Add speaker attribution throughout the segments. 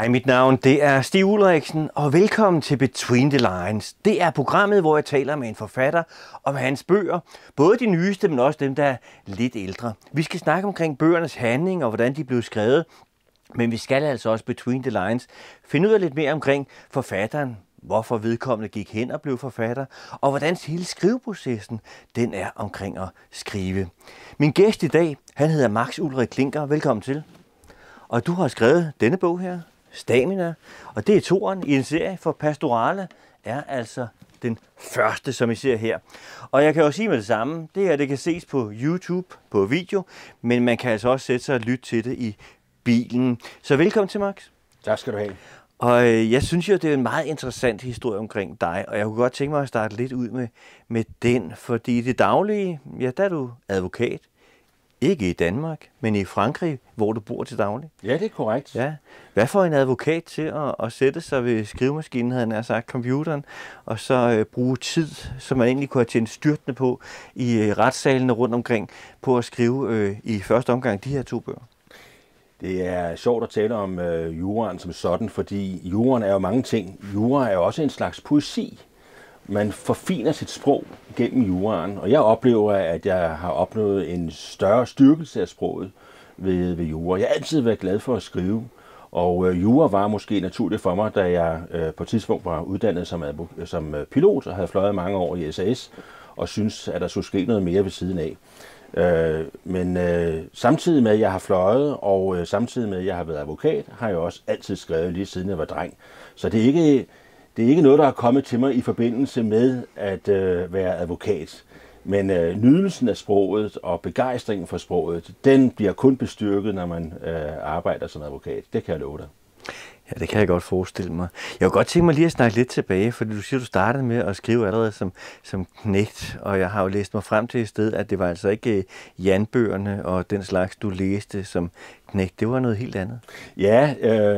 Speaker 1: Hej, mit navn det er Stig Ulriksen, og velkommen til Between the Lines. Det er programmet, hvor jeg taler med en forfatter om hans bøger, både de nyeste, men også dem, der er lidt ældre. Vi skal snakke omkring bøgernes handling og hvordan de blev skrevet, men vi skal altså også Between the Lines finde ud af lidt mere omkring forfatteren, hvorfor vedkommende gik hen og blev forfatter, og hvordan hele skriveprocessen den er omkring at skrive. Min gæst i dag, han hedder Max Ulrik Klinker. Velkommen til. Og du har skrevet denne bog her, Stamina, og det er toeren i en serie, for Pastorale er altså den første, som I ser her. Og jeg kan jo sige med det samme, det her det kan ses på YouTube, på video, men man kan altså også sætte sig og lytte til det i bilen. Så velkommen til, Max.
Speaker 2: Tak skal du have.
Speaker 1: Og jeg synes jo, det er en meget interessant historie omkring dig, og jeg kunne godt tænke mig at starte lidt ud med den, fordi det daglige, ja, der er du advokat. Ikke i Danmark, men i Frankrig, hvor du bor til daglig.
Speaker 2: Ja, det er korrekt.
Speaker 1: Ja. Hvad får en advokat til at sætte sig ved skrivemaskinen, havde han sagt, computeren, og så bruge tid, som man egentlig kunne have tjent styrtende på i retssalene rundt omkring, på at skrive i første omgang de her to bøger?
Speaker 2: Det er sjovt at tale om juraen som sådan, fordi juraen er jo mange ting. Jura er jo også en slags poesi. Man forfiner sit sprog gennem juraen, og jeg oplever, at jeg har opnået en større styrkelse af sproget ved jura. Jeg har altid været glad for at skrive, og jura var måske naturligt for mig, da jeg på et tidspunkt var uddannet som pilot og havde fløjet mange år i SAS, og synes, at der skulle ske noget mere ved siden af. Men samtidig med, at jeg har fløjet, og samtidig med, at jeg har været advokat, har jeg også altid skrevet lige siden jeg var dreng. Så det er ikke noget, der er kommet til mig i forbindelse med at være advokat. Men nydelsen af sproget og begejstringen for sproget, den bliver kun bestyrket, når man arbejder som advokat. Det kan jeg love dig.
Speaker 1: Ja, det kan jeg godt forestille mig. Jeg kunne godt tænke mig lige at snakke lidt tilbage, fordi du siger, du startede med at skrive allerede som knægt, og jeg har jo læst mig frem til et sted, at det var altså ikke Jan-bøgerne og den slags, du læste som knægt. Det var noget helt andet.
Speaker 2: Ja,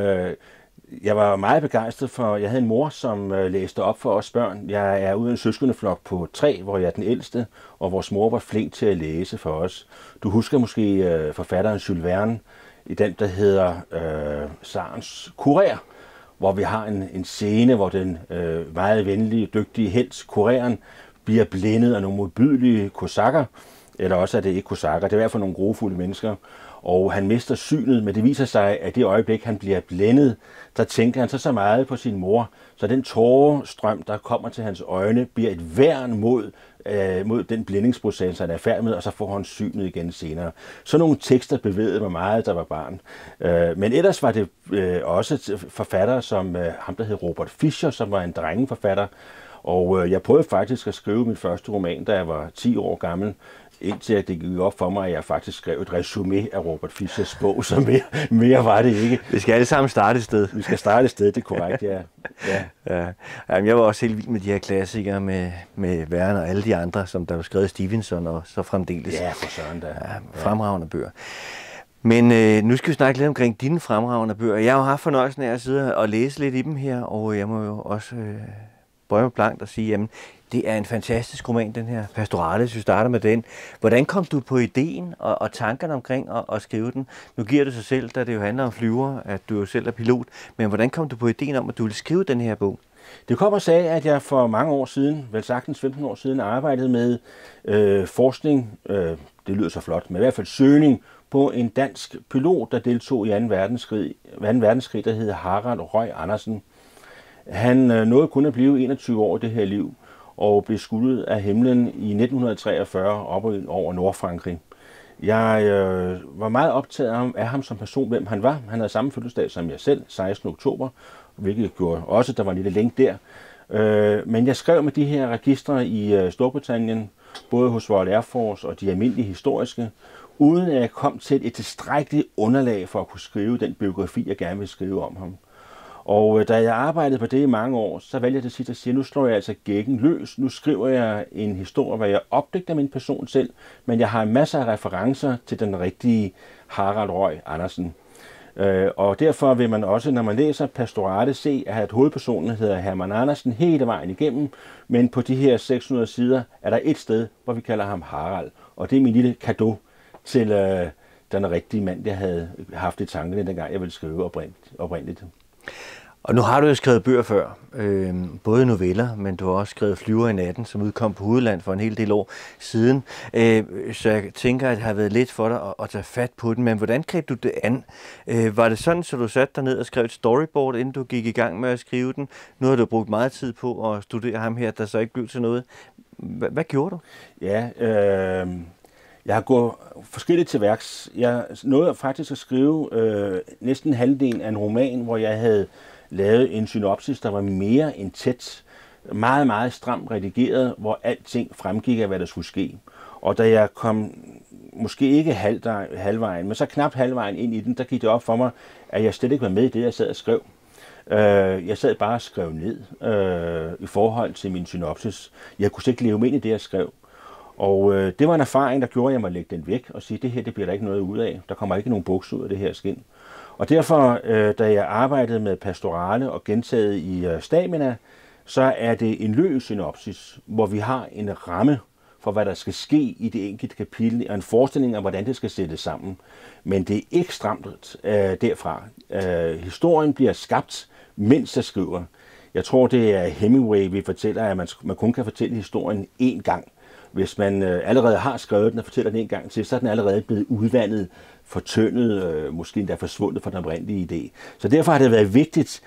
Speaker 2: jeg var meget begejstret for, jeg havde en mor, som læste op for os børn. Jeg er ude af en søskendeflok på 3, hvor jeg er den ældste, og vores mor var flink til at læse for os. Du husker måske forfatteren Jules Verne, i den, der hedder Sarens Kurér, hvor vi har en scene, hvor den meget venlige, dygtige helt, kureren, bliver blændet af nogle modbydelige kosakker, eller også er det ikke kosakker, det er i hvert fald nogle grofulde mennesker, og han mister synet, men det viser sig, at det øjeblik, han bliver blændet, der tænker han så meget på sin mor, så den tårestrøm, der kommer til hans øjne, bliver et værn mod den blændingsproces, han er færdig med, og så får han synet igen senere. Så nogle tekster bevægede mig meget, der var barn. Men ellers var det også forfattere som ham, der hed Robert Fischer, som var en drengeforfatter, og jeg prøvede faktisk at skrive min første roman, da jeg var 10 år gammel, indtil at det gik op for mig, at jeg faktisk skrev et resumé af Robert Fischers bog, så mere var det ikke.
Speaker 1: Vi skal alle sammen starte et sted.
Speaker 2: Vi skal starte et sted, det er korrekt, ja.
Speaker 1: Ja. Jamen, jeg var også helt vild med de her klassikere med Verne og alle de andre, som der var skrevet Stevenson og så fremdeles.
Speaker 2: Ja, for søren da.
Speaker 1: Ja, fremragende bøger. Men nu skal vi snakke lidt omkring dine fremragende bøger. Jeg har jo haft fornøjelsen af at sidde og læse lidt i dem her, og jeg må jo også bøje mig blankt og sige, jamen, det er en fantastisk roman, den her Pastorale, hvis vi starter med den. Hvordan kom du på ideen og tankerne omkring at skrive den? Nu giver det sig selv, da det jo handler om flyver, at du jo selv er pilot, men hvordan kom du på ideen om, at du ville skrive den her bog?
Speaker 2: Det kommer sig af, at jeg for mange år siden, vel sagtens 15 år siden, arbejdede med forskning, det lyder så flot, men i hvert fald søgning på en dansk pilot, der deltog i 2. verdenskrig, der hed Harald Røg Andersen. Han nåede kun at blive 21 år i det her liv, og blev skuddet af himlen i 1943 op over Nordfrankrig. Jeg var meget optaget af ham som person, hvem han var. Han havde samme fødselsdag som jeg selv, 16. oktober, hvilket gjorde også, der var en lille link der. Men jeg skrev med de her registre i Storbritannien, både hos Royal Air Force og de almindelige historiske, uden at jeg kom til et tilstrækkeligt underlag for at kunne skrive den biografi, jeg gerne ville skrive om ham. Og da jeg arbejdede på det i mange år, så valgte jeg til sidst at sige, nu slår jeg altså gækken løs. Nu skriver jeg en historie, hvor jeg opdigter min person selv, men jeg har masser af referencer til den rigtige Harald Røg Andersen. Og derfor vil man også, når man læser Pastorale, se, at hovedpersonen hedder Hermann Andersen hele vejen igennem, men på de her 600 sider er der et sted, hvor vi kalder ham Harald. Og det er min lille cadeau til den rigtige mand, jeg havde haft i tankerne, dengang jeg ville skrive oprindeligt.
Speaker 1: Og nu har du jo skrevet bøger før, både noveller, men du har også skrevet Flyver i natten, som udkom på Hovedland for en hel del år siden. Så jeg tænker, at det har været lidt for dig at tage fat på den, men hvordan greb du det an? Var det sådan, så du satte dig ned og skrev et storyboard, inden du gik i gang med at skrive den? Nu har du brugt meget tid på at studere ham her, der så ikke blev til noget. Hvad gjorde du?
Speaker 2: Ja, jeg har gået forskelligt til værks. Jeg nåede faktisk at skrive næsten halvdelen af en roman, hvor jeg havde lavet en synopsis, der var mere end tæt, meget, meget stramt redigeret, hvor alting fremgik af, hvad der skulle ske. Og da jeg kom, måske ikke halvvejen, men så knap halvvejen ind i den, der gik det op for mig, at jeg slet ikke var med i det, jeg sad og skrev. Jeg sad bare og skrev ned i forhold til min synopsis. Jeg kunne slet ikke leve med i det, jeg skrev. Og det var en erfaring, der gjorde, at jeg måtte lægge den væk og sige, det her det bliver der ikke noget ud af. Der kommer ikke nogen buks ud af det her skin. Og derfor, da jeg arbejdede med pastorale og gentaget i Stamina, så er det en løs synopsis, hvor vi har en ramme for, hvad der skal ske i det enkelte kapitel, og en forestilling af, hvordan det skal sættes sammen. Men det er ikke stramt derfra. Historien bliver skabt, mens jeg skriver. Jeg tror, det er Hemingway, vi fortæller, at man kun kan fortælle historien én gang. Hvis man allerede har skrevet den og fortæller den en gang til, så er den allerede blevet udvandet, fortyndet, måske endda forsvundet fra den oprindelige idé. Så derfor har det været vigtigt,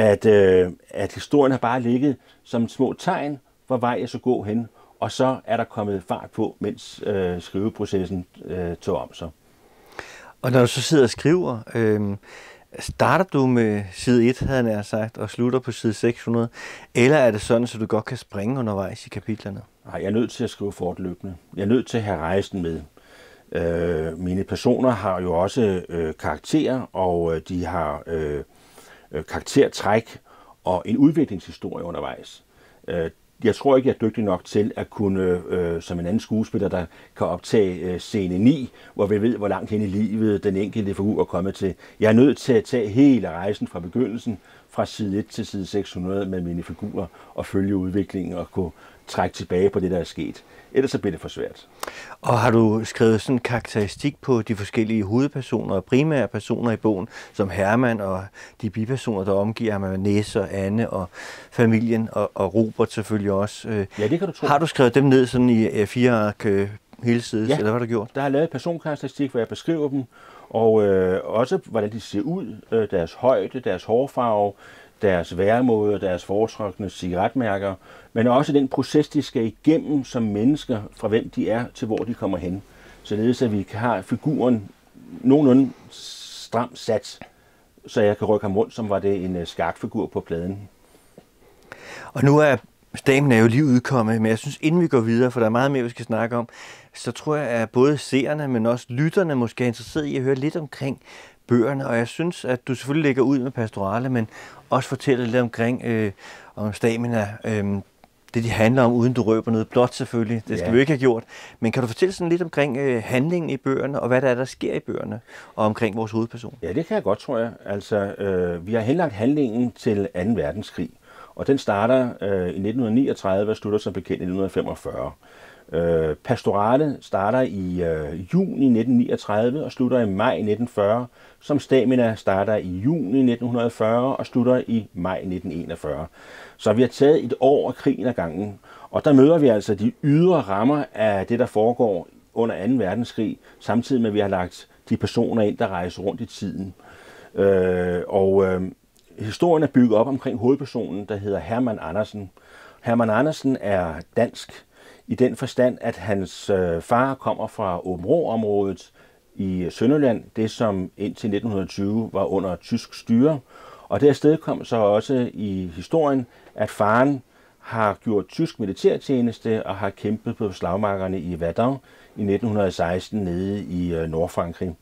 Speaker 2: at historien har bare ligget som små tegn, hvor vej jeg så gå hen, og så er der kommet fart på, mens skriveprocessen tog om sig.
Speaker 1: Og når du så sidder og skriver, starter du med side 1, havde jeg sagt, og slutter på side 600, eller er det sådan, så du godt kan springe undervejs i kapitlerne?
Speaker 2: Nej, jeg er nødt til at skrive fortløbende. Jeg er nødt til at have rejsen med. Mine personer har jo også karakterer, og de har karaktertræk og en udviklingshistorie undervejs. Jeg tror ikke, jeg er dygtig nok til at kunne, som en anden skuespiller, der kan optage scene 9, hvor vi ved, hvor langt hen i livet den enkelte figur er kommet til. Jeg er nødt til at tage hele rejsen fra begyndelsen, fra side 1 til side 600 med mine figurer, og følge udviklingen og kunne trække tilbage på det, der er sket. Ellers så bliver det for svært.
Speaker 1: Og har du skrevet sådan en karakteristik på de forskellige hovedpersoner og primære personer i bogen, som Herman og de bipersoner, der omgiver ham, Nisse og Anne og familien og Robert selvfølgelig også?
Speaker 2: Ja, det kan du tro.
Speaker 1: Har du skrevet dem ned sådan i 4 ark hele sides, eller hvad har du gjort?
Speaker 2: Der har jeg lavet personkarakteristik, hvor jeg beskriver dem, og også hvordan de ser ud, deres højde, deres hårfarve, deres væremåde, deres foretrukne cigaretmærker, men også den proces, de skal igennem som mennesker, fra hvem de er til hvor de kommer hen. Således at vi kan have figuren nogenlunde stramt sat, så jeg kan rykke ham rundt, som var det en skakfigur på pladen.
Speaker 1: Og nu er Stamina jo lige udkommet, men jeg synes, inden vi går videre, for der er meget mere, vi skal snakke om, så tror jeg, at både seerne, men også lytterne måske er interesseret i at høre lidt omkring bøgerne, og jeg synes, at du selvfølgelig lægger ud med pastorale, men også fortæller lidt omkring om Stamina, det de handler om, uden du røber noget blot selvfølgelig, det skal vi ikke have gjort. Men kan du fortælle sådan lidt omkring handlingen i bøgerne, og hvad der er, der sker i bøgerne, og omkring vores hovedperson?
Speaker 2: Ja, det kan jeg godt, tror jeg. Altså, vi har henlagt handlingen til 2. verdenskrig, og den starter i 1939 og slutter som bekendt i 1945. Pastorale starter i juni 1939 og slutter i maj 1940, som Stamina starter i juni 1940 og slutter i maj 1941. Så vi har taget et år af krigen ad gangen, og der møder vi altså de ydre rammer af det, der foregår under 2. verdenskrig, samtidig med, at vi har lagt de personer ind, der rejser rundt i tiden. Historien er bygget op omkring hovedpersonen, der hedder Herman Andersen. Herman Andersen er dansk i den forstand, at hans far kommer fra Aabenraa-området i Sønderjylland, det som indtil 1920 var under tysk styre. Og det afsted kom så også i historien, at faren har gjort tysk militærtjeneste og har kæmpet på slagmarkerne i Verdun i 1916 nede i Nordfrankrig.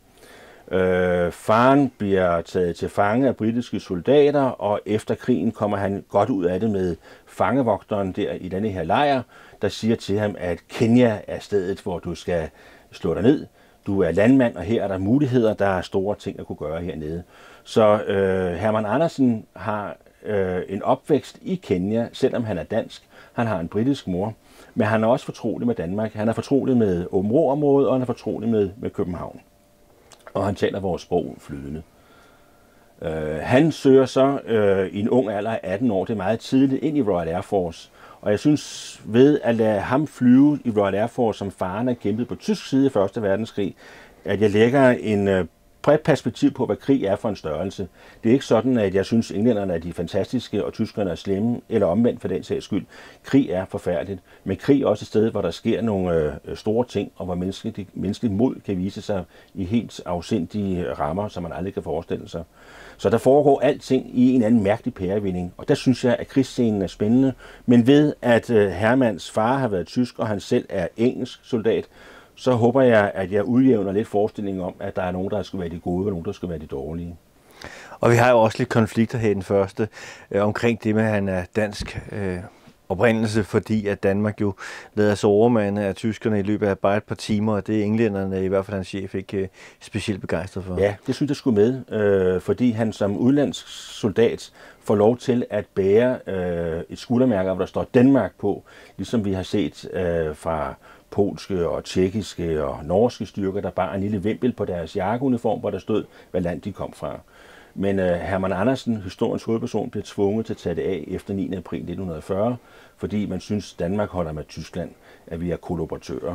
Speaker 2: Faren bliver taget til fange af britiske soldater, og efter krigen kommer han godt ud af det med fangevogteren der i denne her lejr, der siger til ham, at Kenya er stedet, hvor du skal slå dig ned. Du er landmand, og her er der muligheder, der er store ting at kunne gøre hernede. Så Herman Andersen har en opvækst i Kenya, selvom han er dansk. Han har en britisk mor, men han er også fortrolig med Danmark. Han er fortrolig med Aabenraa-området, og han er fortrolig med København. Og han taler vores sprog flydende. Han søger så i en ung alder af 18 år, det er meget tidligt, ind i Royal Air Force. Og jeg synes, ved at lade ham flyve i Royal Air Force, som faren har kæmpet på tysk side i 1. verdenskrig, at jeg lægger en bredt perspektiv på, hvad krig er for en størrelse. Det er ikke sådan, at jeg synes, at englænderne er de fantastiske, og tyskerne er slemme, eller omvendt for den sags skyld. Krig er forfærdeligt, men krig er også et sted, hvor der sker nogle store ting, og hvor menneskeligt mod kan vise sig i helt afsindige rammer, som man aldrig kan forestille sig. Så der foregår alting i en anden mærkelig pærevinding, og der synes jeg, at krigsscenen er spændende. Men ved at Hermanns far har været tysk, og han selv er engelsk soldat, så håber jeg, at jeg udjævner lidt forestillingen om, at der er nogen, der skal være de gode, og nogen, der skal være de dårlige.
Speaker 1: Og vi har jo også lidt konflikter her i den første, omkring det med, at han er dansk oprindelse, fordi at Danmark jo lader sig overmande af tyskerne i løbet af bare et par timer, og det er englænderne, i hvert fald hans chef, ikke specielt begejstret for.
Speaker 2: Ja, det synes jeg skulle med, fordi han som udlandsk soldat får lov til at bære et skuldermærke, hvor der står Danmark på, ligesom vi har set fra polske og tjekkiske og norske styrker, der bare en lille vimpel på deres jakkeuniform, hvor der stod, hvad land de kom fra. Men Hermann Andersen, historiens hovedperson, blev tvunget til at tage det af efter 9. april 1940, fordi man synes, Danmark holder med Tyskland, at vi er kollaboratører.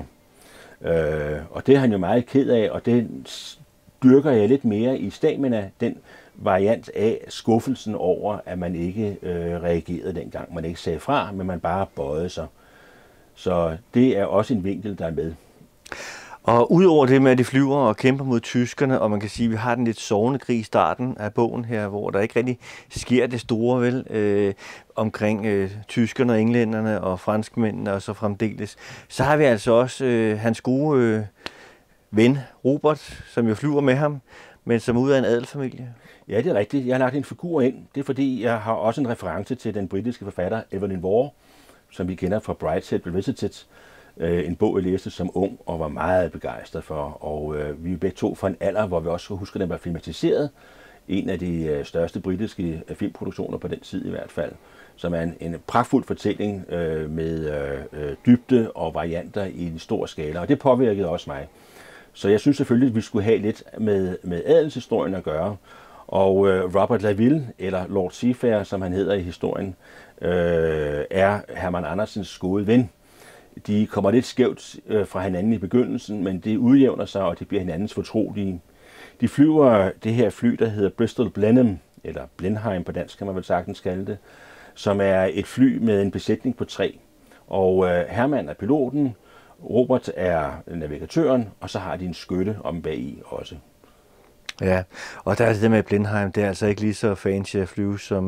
Speaker 2: Og det er han jo meget ked af, og det dyrker jeg lidt mere i Stamina, den variant af skuffelsen over, at man ikke reagerede dengang. Man ikke sagde fra, men man bare bøjede sig. Så det er også en vinkel, der er med.
Speaker 1: Og udover det med, at de flyver og kæmper mod tyskerne, og man kan sige, at vi har den lidt sovende krig i starten af bogen her, hvor der ikke rigtig sker det store vel omkring tyskerne og englænderne og franskmændene og så fremdeles. Så har vi altså også hans gode ven, Robert, som jo flyver med ham, men som er ud af en adelfamilie.
Speaker 2: Ja, det er rigtigt. Jeg har lagt en figur ind. Det er fordi, jeg har også en reference til den britiske forfatter Evelyn Waugh, som vi kender fra Brideshead Revisited. En bog, jeg læste som ung og var meget begejstret for. Og vi er begge to fra en alder, hvor vi også husker, at den var filmatiseret. En af de største britiske filmproduktioner på den tid i hvert fald. Som er en pragtfuld fortælling med dybde og varianter i en stor skala. Og det påvirkede også mig. Så jeg synes selvfølgelig, at vi skulle have lidt med adelshistorien at gøre. Og Robert Laville, eller Lord Seafair, som han hedder i historien, er Hermann Andersens gode ven. De kommer lidt skævt fra hinanden i begyndelsen, men det udjævner sig, og de bliver hinandens fortrolige. De flyver det her fly, der hedder Bristol Blenheim, eller Blenheim på dansk kan man vel sagtens kalde det, som er et fly med en besætning på 3. Og Hermann er piloten, Robert er navigatøren, og så har de en skytte om bagi også.
Speaker 1: Ja, og der er det med Blenheim, det er altså ikke lige så fancy at flyve som...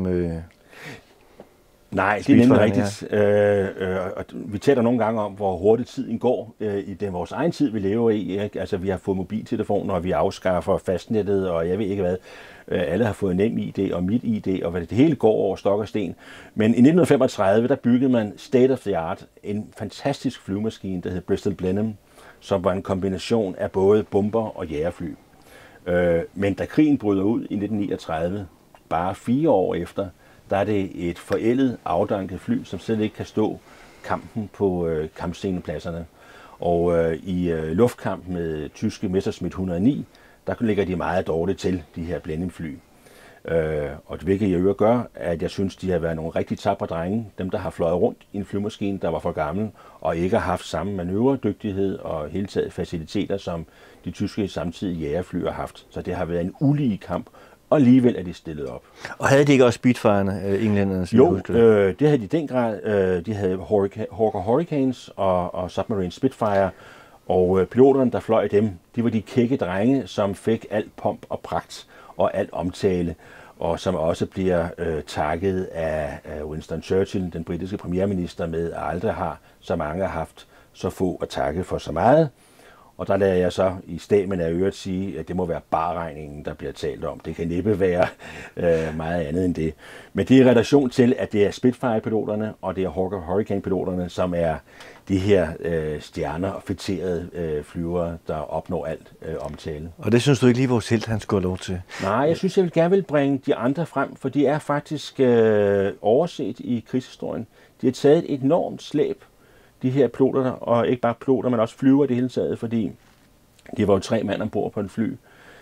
Speaker 2: Nej, det er nemlig rigtigt. Vi taler nogle gange om, hvor hurtigt tiden går i den vores egen tid, vi lever i. Ikke? Altså, vi har fået mobiltelefoner, og vi afskaffer fastnettet, og jeg ved ikke hvad. Alle har fået nem ID og mit ID, og hvad det hele går over stok og sten. Men i 1935, der byggede man state of the art en fantastisk flyvemaskine, der hed Bristol Blenheim, som var en kombination af både bomber og jagerfly. Men da krigen bryder ud i 1939, bare 4 år efter, der er det et forældet, afdanket fly, som slet ikke kan stå kampen på kampscenepladserne. Og i luftkamp med tyske Messerschmitt 109, der ligger de meget dårligt til, de her Blenheim-fly. Og det hvilket jeg øvrigt gør, at jeg synes, de har været nogle rigtig tapre drenge, dem der har fløjet rundt i en flymaskine, der var for gammel, og ikke har haft samme manøvredygtighed og hele taget faciliteter, som de tyske samtidige jagerfly har haft. Så det har været en ulige kamp, og alligevel er de stillet op.
Speaker 1: Og havde de ikke også Spitfire'erne, englænderne?
Speaker 2: Jo, det havde de i den grad. De havde Hawker Hurricanes og Submarine Spitfire, og piloterne, der fløj dem, de var de kække drenge, som fik alt pomp og pragt og alt omtale, og som også bliver takket af Winston Churchill, den britiske premierminister, med at aldrig har så mange haft så få at takke for så meget. Og der lader jeg så i Stamina af øvrigt sige, at det må være barregningen, der bliver talt om. Det kan næppe være meget andet end det. Men det er i relation til, at det er Spitfire-piloterne og det er Hawker Hurricane-piloterne, som er de her stjerner og fætterede flyvere, der opnår alt omtale.
Speaker 1: Og det synes du ikke lige, vores helt han skulle have lov til?
Speaker 2: Nej, jeg synes, jeg gerne vil bringe de andre frem, for de er faktisk overset i krigshistorien. De har taget et enormt slæb, de her piloter, og ikke bare piloter, men også flyver i det hele taget, fordi de var jo 3 mand ombord på en fly.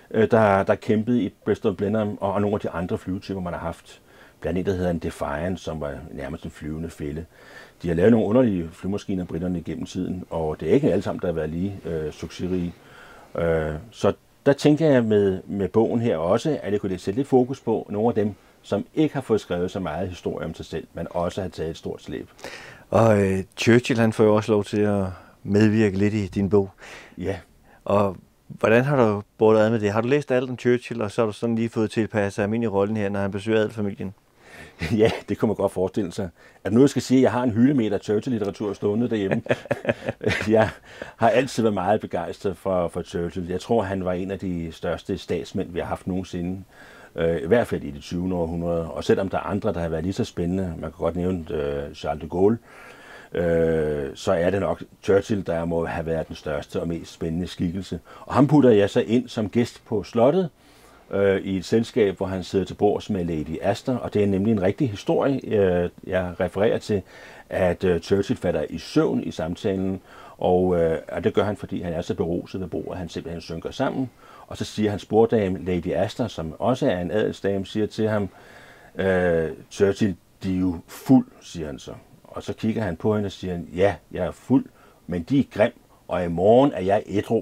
Speaker 2: der kæmpede i Bristol Blenheim og nogle af de andre flyvetyper, man har haft. Blandt andet, der hedder en Defiant, som var nærmest en flyvende fælde. De har lavet nogle underlige flymaskiner, britterne, gennem tiden, og det er ikke alle sammen, der har været lige succesrige. Så der tænker jeg med bogen her også, at jeg kunne sætte lidt fokus på nogle af dem, som ikke har fået skrevet så meget historie om sig selv, men også har taget et stort slæb.
Speaker 1: Og Churchill, han får jo også lov til at medvirke lidt i din bog.
Speaker 2: Ja.
Speaker 1: Og hvordan har du båret ad med det? Har du læst alt om Churchill, og så har du sådan lige fået tilpasset ham ind i rollen her, når han besøger adelfamilien?
Speaker 2: Ja, det kunne man godt forestille sig. At nu jeg skal sige, at jeg har en hyldemeter Churchill-litteratur stående derhjemme. Jeg har altid været meget begejstret for Churchill. Jeg tror, han var en af de største statsmænd, vi har haft nogensinde. I hvert fald i det 20. århundrede. Og selvom der er andre, der har været lige så spændende, man kan godt nævne Charles de Gaulle, så er det nok Churchill, der må have været den største og mest spændende skikkelse. Og ham putter jeg så ind som gæst på slottet, i et selskab, hvor han sidder til bords med Lady Astor, og det er nemlig en rigtig historie. Jeg refererer til, at Churchill falder i søvn i samtalen, og det gør han, fordi han er så beruset ved bordet, at han simpelthen synker sammen. Og så siger hans borddame, Lady Astor, som også er en adelsdame, siger til ham, Churchill, de er jo fuld, siger han så. Og så kigger han på hende og siger, ja, jeg er fuld, men de er grim, og i morgen er jeg ædru.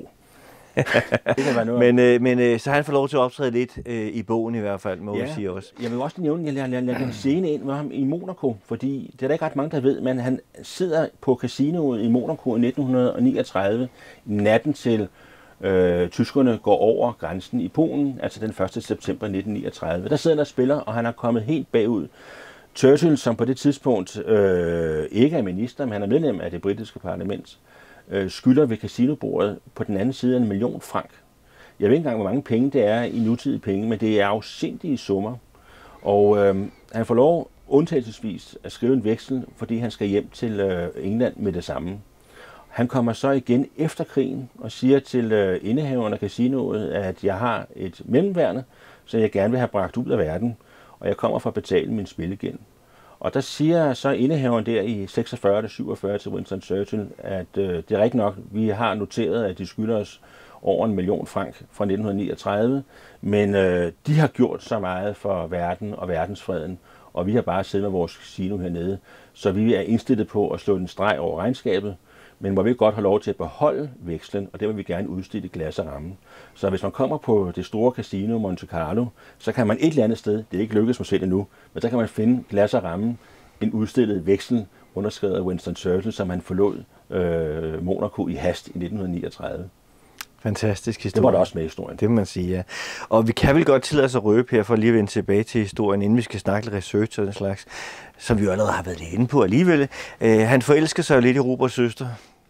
Speaker 1: men så han får lov til at optræde lidt i bogen i hvert fald, må jeg sige også.
Speaker 2: Jeg vil også nævne, at jeg lader den scene ind med ham i Monaco, fordi det er der ikke ret mange, der ved, men han sidder på casinoet i Monaco i 1939, natten til tyskerne går over grænsen i Polen, altså den 1. september 1939. Der sidder han og spiller, og han er kommet helt bagud. Churchill, som på det tidspunkt ikke er minister, men han er medlem af det britiske parlament, skylder ved casinobordet på den anden side 1 million franc. Jeg ved ikke engang, hvor mange penge det er i nutidige penge, men det er afsindige summer. Og han får lov undtagelsesvis at skrive en veksel, fordi han skal hjem til England med det samme. Han kommer så igen efter krigen og siger til indehaveren af casinoet, at jeg har et mellemværende, så jeg gerne vil have bragt ud af verden, og jeg kommer for at betale min spillegæld. Og der siger så indehaveren der i 46-47 til Winston Churchill, at det er rigtigt nok, vi har noteret, at de skylder os over 1 million franc fra 1939, men de har gjort så meget for verden og verdensfreden, og vi har bare siddet med vores casino hernede, så vi er indstillet på at slå en streg over regnskabet, men hvor vi godt har lov til at beholde vekslen, og det vil vi gerne udstille i glas og ramme. Så hvis man kommer på det store casino Monte Carlo, så kan man et eller andet sted, det er ikke lykkedes mig selv endnu, men der kan man finde glas og ramme, en udstillet veksel, underskrevet af Winston Churchill, som han forlod Monaco i hast i 1939.
Speaker 1: Fantastisk historie.
Speaker 2: Det var der også med i historien.
Speaker 1: Det må man sige, ja. Og vi kan vel godt tillade os at røbe her, for lige at vende tilbage til historien, inden vi skal snakke lidt research og den slags, som vi jo allerede har været lidt inde på alligevel. Han forelsker sig jo lidt i Roberts søster,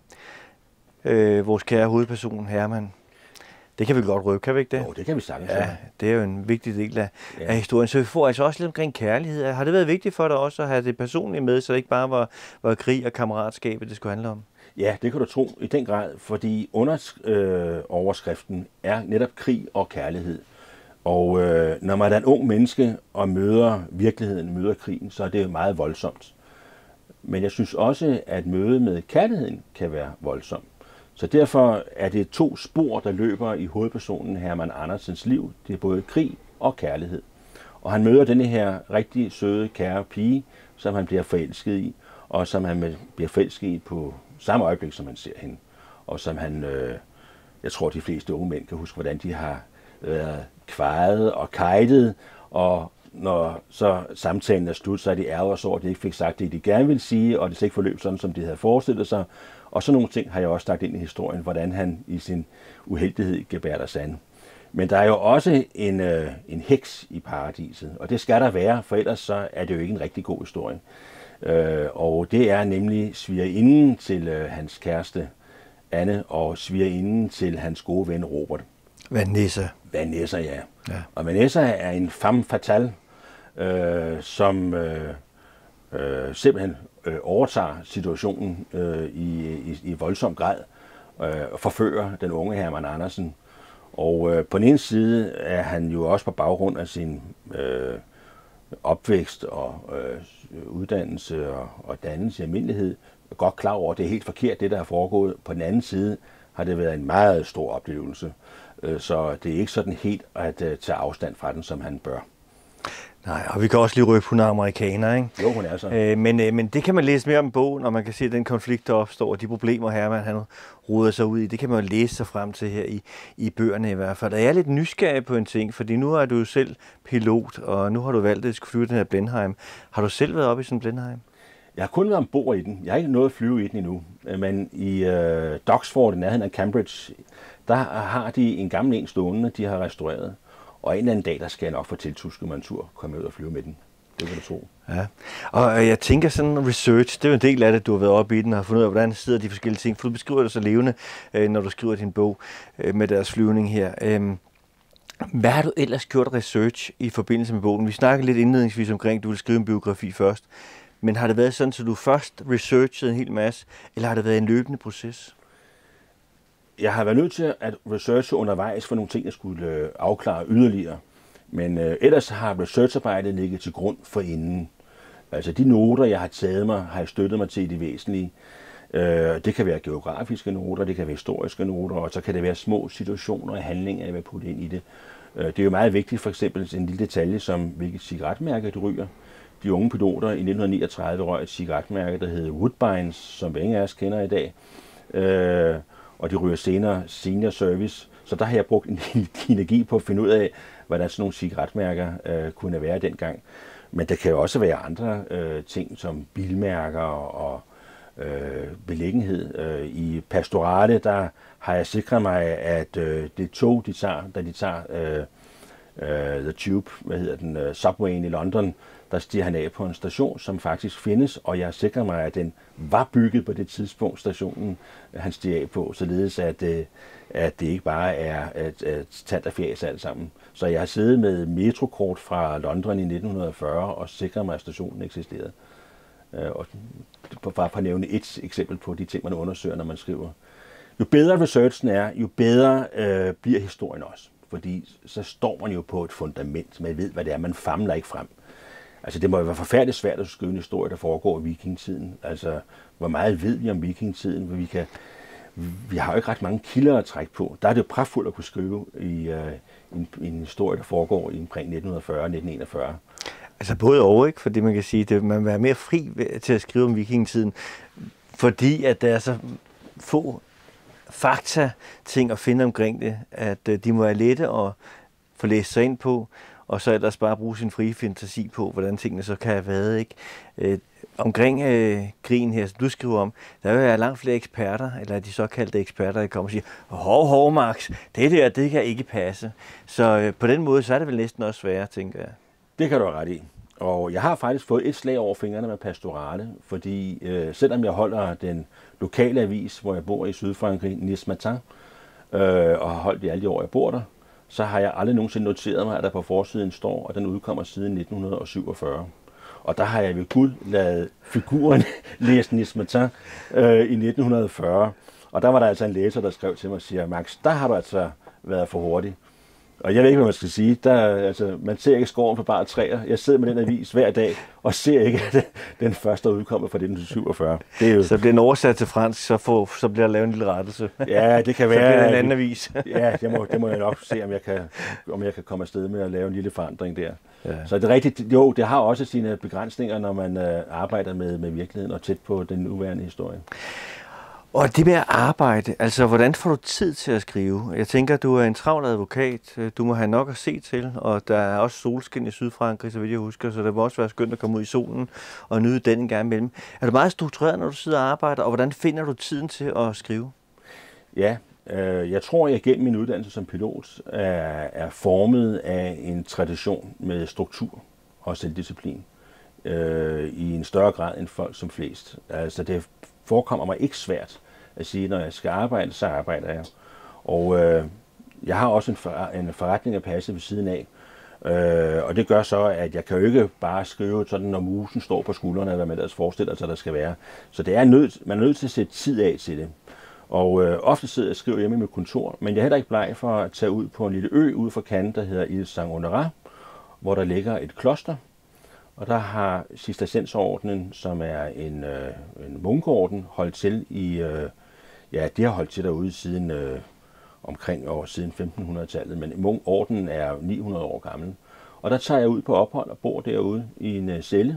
Speaker 1: vores kære hovedperson, Hermann. Det kan vi godt røbe, kan vi ikke det?
Speaker 2: Jo, det kan vi sagtens.
Speaker 1: Ja, det er jo en vigtig del af historien. Så vi får altså også lidt omkring kærlighed. Har det været vigtigt for dig også at have det personlige med, så det ikke bare var krig og kammeratskabet, det skulle handle om?
Speaker 2: Ja, det kan du tro i den grad, fordi overskriften er netop krig og kærlighed. Og når man er en ung menneske og møder virkeligheden, møder krigen, så er det meget voldsomt. Men jeg synes også, at mødet med kærligheden kan være voldsomt. Så derfor er det 2 spor, der løber i hovedpersonen Hermann Andersens liv. Det er både krig og kærlighed. Og han møder denne her rigtig søde, kære pige, som han bliver forelsket i, og som han bliver forelsket i på samme øjeblik, som han ser hende. Og som han, jeg tror de fleste unge mænd kan huske, hvordan de har været kvejet og kejtet, og når så samtalen er slut, så er de ærger så over, at de ikke fik sagt det, de gerne ville sige, og det slet ikke forløb sådan, som de havde forestillet sig. Og sådan nogle ting har jeg også lagt ind i historien, hvordan han i sin uheldighed gebærder sand. Men der er jo også en heks i paradiset, og det skal der være, for ellers så er det jo ikke en rigtig god historie. Og det er nemlig svigerinden til hans kæreste Anne, og svigerinden til hans gode ven Robert.
Speaker 1: Vanessa.
Speaker 2: Vanessa, ja. Og Vanessa er en femme fatale, som simpelthen overtager situationen i voldsom grad og forfører den unge Hermann Andersen. Og på den ene side er han jo også på baggrund af sin opvækst og uddannelse og dannelse i almindelighed godt klar over, at det er helt forkert, det der er foregået. På den anden side har det været en meget stor oplevelse Så det er ikke sådan helt at tage afstand fra den, som han bør.
Speaker 1: Nej, og vi kan også lige røbe, hun er amerikaner, ikke?
Speaker 2: Jo, hun er så.
Speaker 1: Men det kan man læse mere om bogen, og man kan se, at den konflikt, der opstår, og de problemer, Herman han roder sig ud i, det kan man jo læse sig frem til her i bøgerne i hvert fald. Og jeg er lidt nysgerrig på en ting, fordi nu er du jo selv pilot, og nu har du valgt, at du skal flyve den her Blenheim. Har du selv været oppe i sådan en Blenheim?
Speaker 2: Jeg har kun været ombord i den. Jeg har ikke nået at flyve i den endnu. Men i Doxford, i nærheden af Cambridge, der har de en gammel en stående, de har restaureret. Og en eller anden dag, der skal jeg nok få tiltusket mig en tur, komme ud og flyve med den. Det kan du tro.
Speaker 1: Ja, og jeg tænker sådan research, det er jo en del af det, du har været oppe i den og har fundet ud af, hvordan sidder de forskellige ting. For du beskriver det så levende, når du skriver din bog med deres flyvning her. Hvad har du ellers gjort research i forbindelse med bogen? Vi snakkede lidt indledningsvis omkring, at du ville skrive en biografi først. Men har det været sådan, at du først researchede en hel masse, eller har det været en løbende proces?
Speaker 2: Jeg har været nødt til at researche undervejs for nogle ting, jeg skulle afklare yderligere. Men ellers har researcharbejdet ligget til grund for inden. Altså de noter, jeg har taget mig, har jeg støttet mig til i det væsentlige. Det kan være geografiske noter, det kan være historiske noter, og så kan det være små situationer og handlinger, jeg vil putte ind i det. Det er jo meget vigtigt, for eksempel en lille detalje som, hvilket cigaretmærke du ryger. De unge piloter i 1939 røg et cigaretmærke, der hedder Woodbines, som ingen af os kender i dag. Og de ryger senere senior service. Så der har jeg brugt en energi på at finde ud af, hvordan sådan nogle cigaretmærker kunne være dengang. Men der kan jo også være andre ting, som bilmærker og beliggenhed. I Pastorale, der har jeg sikret mig, at det tog, de tager, da de tager The Tube, Subwayen i London, der stiger han af på en station, som faktisk findes, og jeg sikrer mig, at den var bygget på det tidspunkt, stationen han stiger af på, således at det ikke bare er et tand og fjæs alt sammen. Så jeg har siddet med metrokort fra London i 1940 og sikret mig, at stationen eksisterede. Og bare for at nævne et eksempel på de ting, man undersøger, når man skriver. Jo bedre researchen er, jo bedre bliver historien også. Fordi så står man jo på et fundament, man ved, hvad det er, man famler ikke frem. Altså det må jo være forfærdeligt svært at skrive en historie, der foregår i vikingetiden. Altså hvor meget ved vi om vikingetiden? Vi har jo ikke ret mange kilder at trække på. Der er det jo pragtfuldt at kunne skrive i en historie, der foregår omkring 1940-1941.
Speaker 1: Altså både og, ikke? Fordi man kan sige, at man vil være mere fri til at skrive om vikingetiden, fordi at der er så få fakta-ting at finde omkring det, at de må være lette at få læst sig ind på, og så ellers bare bruge sin frie fantasi på, hvordan tingene så kan have været, ikke? Omkring krigen her, som du skriver om, der vil være langt flere eksperter, eller de såkaldte eksperter, der kommer og siger, hov, Max, det kan ikke passe. Så på den måde, så er det vel næsten også sværere, tænker jeg.
Speaker 2: Det kan du have ret i. Og jeg har faktisk fået et slag over fingrene med Pastorale, fordi selvom jeg holder den lokale avis, hvor jeg bor i Sydfrankrig, Nice Matin, og har holdt det alle de år, jeg bor der, så har jeg aldrig nogensinde noteret mig, at der på forsiden står, og den udkommer siden 1947. Og der har jeg ved Gud ladet figuren læse Nice Matin i 1940. Og der var der altså en læser, der skrev til mig og siger, Max, der har du altså været for hurtig. Og jeg ved ikke, hvad man skal sige. Man ser ikke skoven på bare træer. Jeg sidder med den avis hver dag og ser ikke den første, der udkommer fra 1947. Det er jo...
Speaker 1: Så bliver den oversat til fransk, så bliver der lavet en lille rettelse.
Speaker 2: Ja, det kan være.
Speaker 1: Så bliver det en anden avis.
Speaker 2: Ja, det må jeg nok se, om jeg kan komme afsted med at lave en lille forandring der. Ja. Så det er rigtigt. Jo, det har også sine begrænsninger, når man arbejder med virkeligheden og tæt på den nuværende historie.
Speaker 1: Og det med at arbejde, altså hvordan får du tid til at skrive? Jeg tænker, du er en travl advokat, du må have nok at se til, og der er også solskin i Sydfrankrig, så vidt jeg husker, så det må også være skønt at komme ud i solen og nyde den en gang imellem. Er du meget struktureret, når du sidder og arbejder, og hvordan finder du tiden til at skrive?
Speaker 2: Ja, jeg tror, jeg gennem min uddannelse som pilot er formet af en tradition med struktur og selvdisciplin i en større grad end folk som flest. Altså det forekommer mig ikke svært at sige, når jeg skal arbejde, så arbejder jeg. Og jeg har også en forretning at passe ved siden af. Og det gør så, at jeg kan jo ikke bare skrive sådan, når musen står på skuldrene, eller hvad man ellers forestiller sig, der skal være. Så det er man er nødt til at sætte tid af til det. Og ofte sidder jeg og skriver hjemme i mit kontor, men jeg er heller ikke bleg for at tage ud på en lille ø ude for Cannes, der hedder Ile Saint-Honorat, hvor der ligger et kloster. Og der har Cistercienserordenen, som er en munkeorden, holdt til i, de har holdt til derude siden omkring år siden 1500-tallet, men ordenen er 900 år gammel. Og der tager jeg ud på ophold og bor derude i en celle.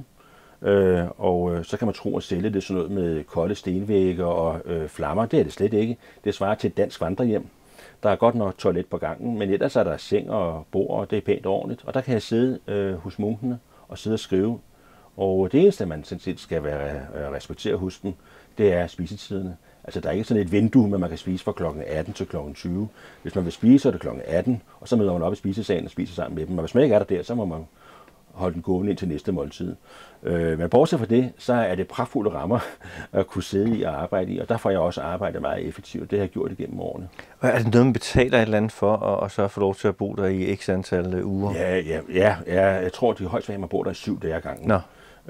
Speaker 2: Og så kan man tro, at celle det er sådan noget med kolde stenvægge og flammer. Det er det slet ikke. Det svarer til et dansk vandrehjem. Der er godt nok toilet på gangen, men ellers er der seng og bord, og det er pænt ordentligt. Og der kan jeg sidde hos munkene og sidde og skrive. Og det eneste, man sådan set skal respektere hos dem, det er spisetiderne. Altså, der er ikke sådan et vindue, men man kan spise fra kl. 18 til kl. 20. Hvis man vil spise, så er det kl. 18, og så møder man op i spisesalen og spiser sammen med dem. Og hvis man ikke er der, så må man holde den gående ind til næste måltid. Men bortset fra det, så er det pragtfulde rammer at kunne sidde i og arbejde i, og der får jeg også arbejdet meget effektivt. Det har jeg gjort igennem årene.
Speaker 1: Og er det noget, man betaler et eller andet for, og så få lov til at bo der i x antal uger?
Speaker 2: Ja, jeg tror, de højst man bor der i 7 dage ad gangen.
Speaker 1: Nå.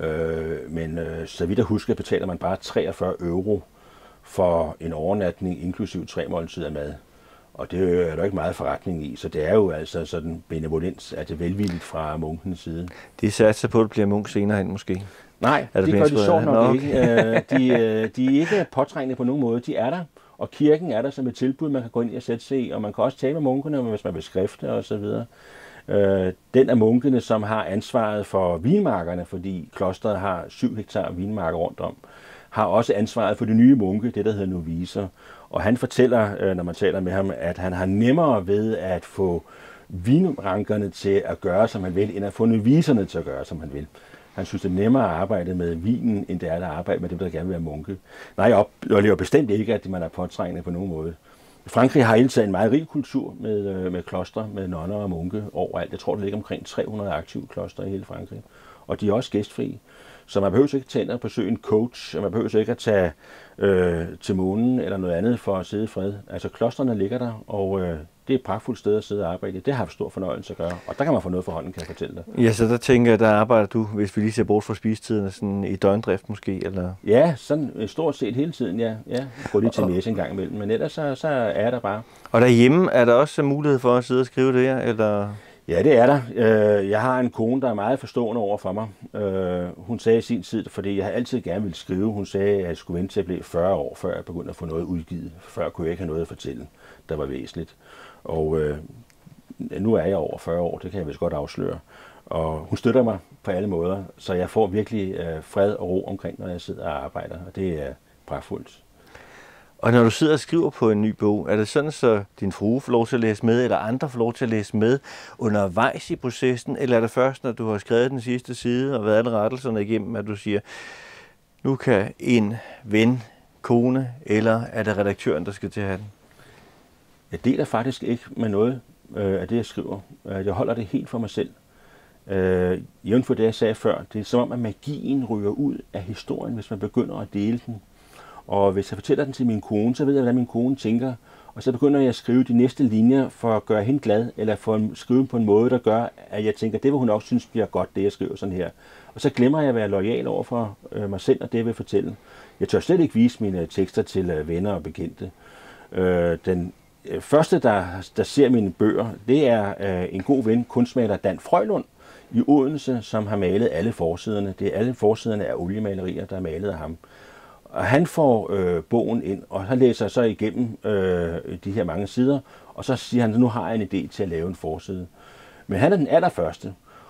Speaker 2: Men så vidt jeg husker, betaler man bare 43 euro for en overnatning, inklusiv 3 måltider mad. Og det er der ikke meget forretning i, så det er jo altså sådan benevolens, at det er velvilligt fra munkenes side.
Speaker 1: De satser på, at det bliver munk senere hen måske?
Speaker 2: Nej, det gør de så nok ikke. De er ikke påtrængende på nogen måde. De er der, og kirken er der som et tilbud, man kan gå ind og sætte sig i, og man kan også tale med munkene, hvis man vil skrifte og så videre. Den af munkene, som har ansvaret for vinmarkerne, fordi klosteret har 7 hektar vinmarker rundt om, har også ansvaret for de nye munke, det der hedder novicer. Og han fortæller, når man taler med ham, at han har nemmere ved at få vinrankerne til at gøre, som han vil, end at få noviserne til at gøre, som han vil. Han synes, det er nemmere at arbejde med vinen, end det er at arbejde med dem, der gerne vil være munke. Nej, jeg oplever bestemt ikke, at man er påtrængende på nogen måde. Frankrig har hele tiden en meget rig kultur med klostre, med nonner og munke overalt. Jeg tror, der ligger omkring 300 aktive klostre i hele Frankrig. Og de er også gæstfri. Så man behøver ikke tage ind og besøge en coach, og man behøver ikke at tage til månen eller noget andet for at sidde i fred. Altså klostrene ligger der, og det er et pragtfuldt sted at sidde og arbejde i. Det har haft stor fornøjelse at gøre, og der kan man få noget for hånden, kan jeg fortælle dig.
Speaker 1: Ja, så der tænker jeg, der arbejder du, hvis vi lige ser bort fra spisetiderne, sådan i døgndrift måske, eller?
Speaker 2: Ja, sådan stort set hele tiden, ja. Gå lige til messe en gang imellem, men ellers så er der bare.
Speaker 1: Og derhjemme er der også mulighed for at sidde og skrive det her, eller?
Speaker 2: Ja, det er der. Jeg har en kone, der er meget forstående over for mig. Hun sagde i sin tid, fordi jeg altid gerne ville skrive, hun sagde, at jeg skulle vente til at blive 40 år, før jeg begyndte at få noget udgivet. Før kunne jeg ikke have noget at fortælle, der var væsentligt. Og nu er jeg over 40 år, det kan jeg vist godt afsløre. Og hun støtter mig på alle måder, så jeg får virkelig fred og ro omkring, når jeg sidder og arbejder, og det er pragtfuldt.
Speaker 1: Og når du sidder og skriver på en ny bog, er det sådan, så din frue får lov til at læse med, eller andre får lov til at læse med undervejs i processen, eller er det først, når du har skrevet den sidste side og været alle rettelserne igennem, at du siger, nu kan en ven, kone, eller er det redaktøren, der skal til at have den?
Speaker 2: Jeg deler faktisk ikke med noget af det, jeg skriver. Jeg holder det helt for mig selv. Jævnt for det, jeg sagde før, det er som om, at magien ryger ud af historien, hvis man begynder at dele den. Og hvis jeg fortæller den til min kone, så ved jeg, hvordan min kone tænker. Og så begynder jeg at skrive de næste linjer for at gøre hende glad, eller for at skrive på en måde, der gør, at jeg tænker, det vil hun også synes bliver godt, det jeg skriver sådan her. Og så glemmer jeg at være loyal over for mig selv og det, jeg vil fortælle. Jeg tør slet ikke vise mine tekster til venner og bekendte. Den første, der ser mine bøger, det er en god ven, kunstmaler Dan Frølund i Odense, som har malet alle forsiderne. Alle forsiderne er oliemalerier, der er malet af ham. Og han får bogen ind, og han læser så igennem de her mange sider, og så siger han, at nu har jeg en idé til at lave en forside. Men han er den allerførste,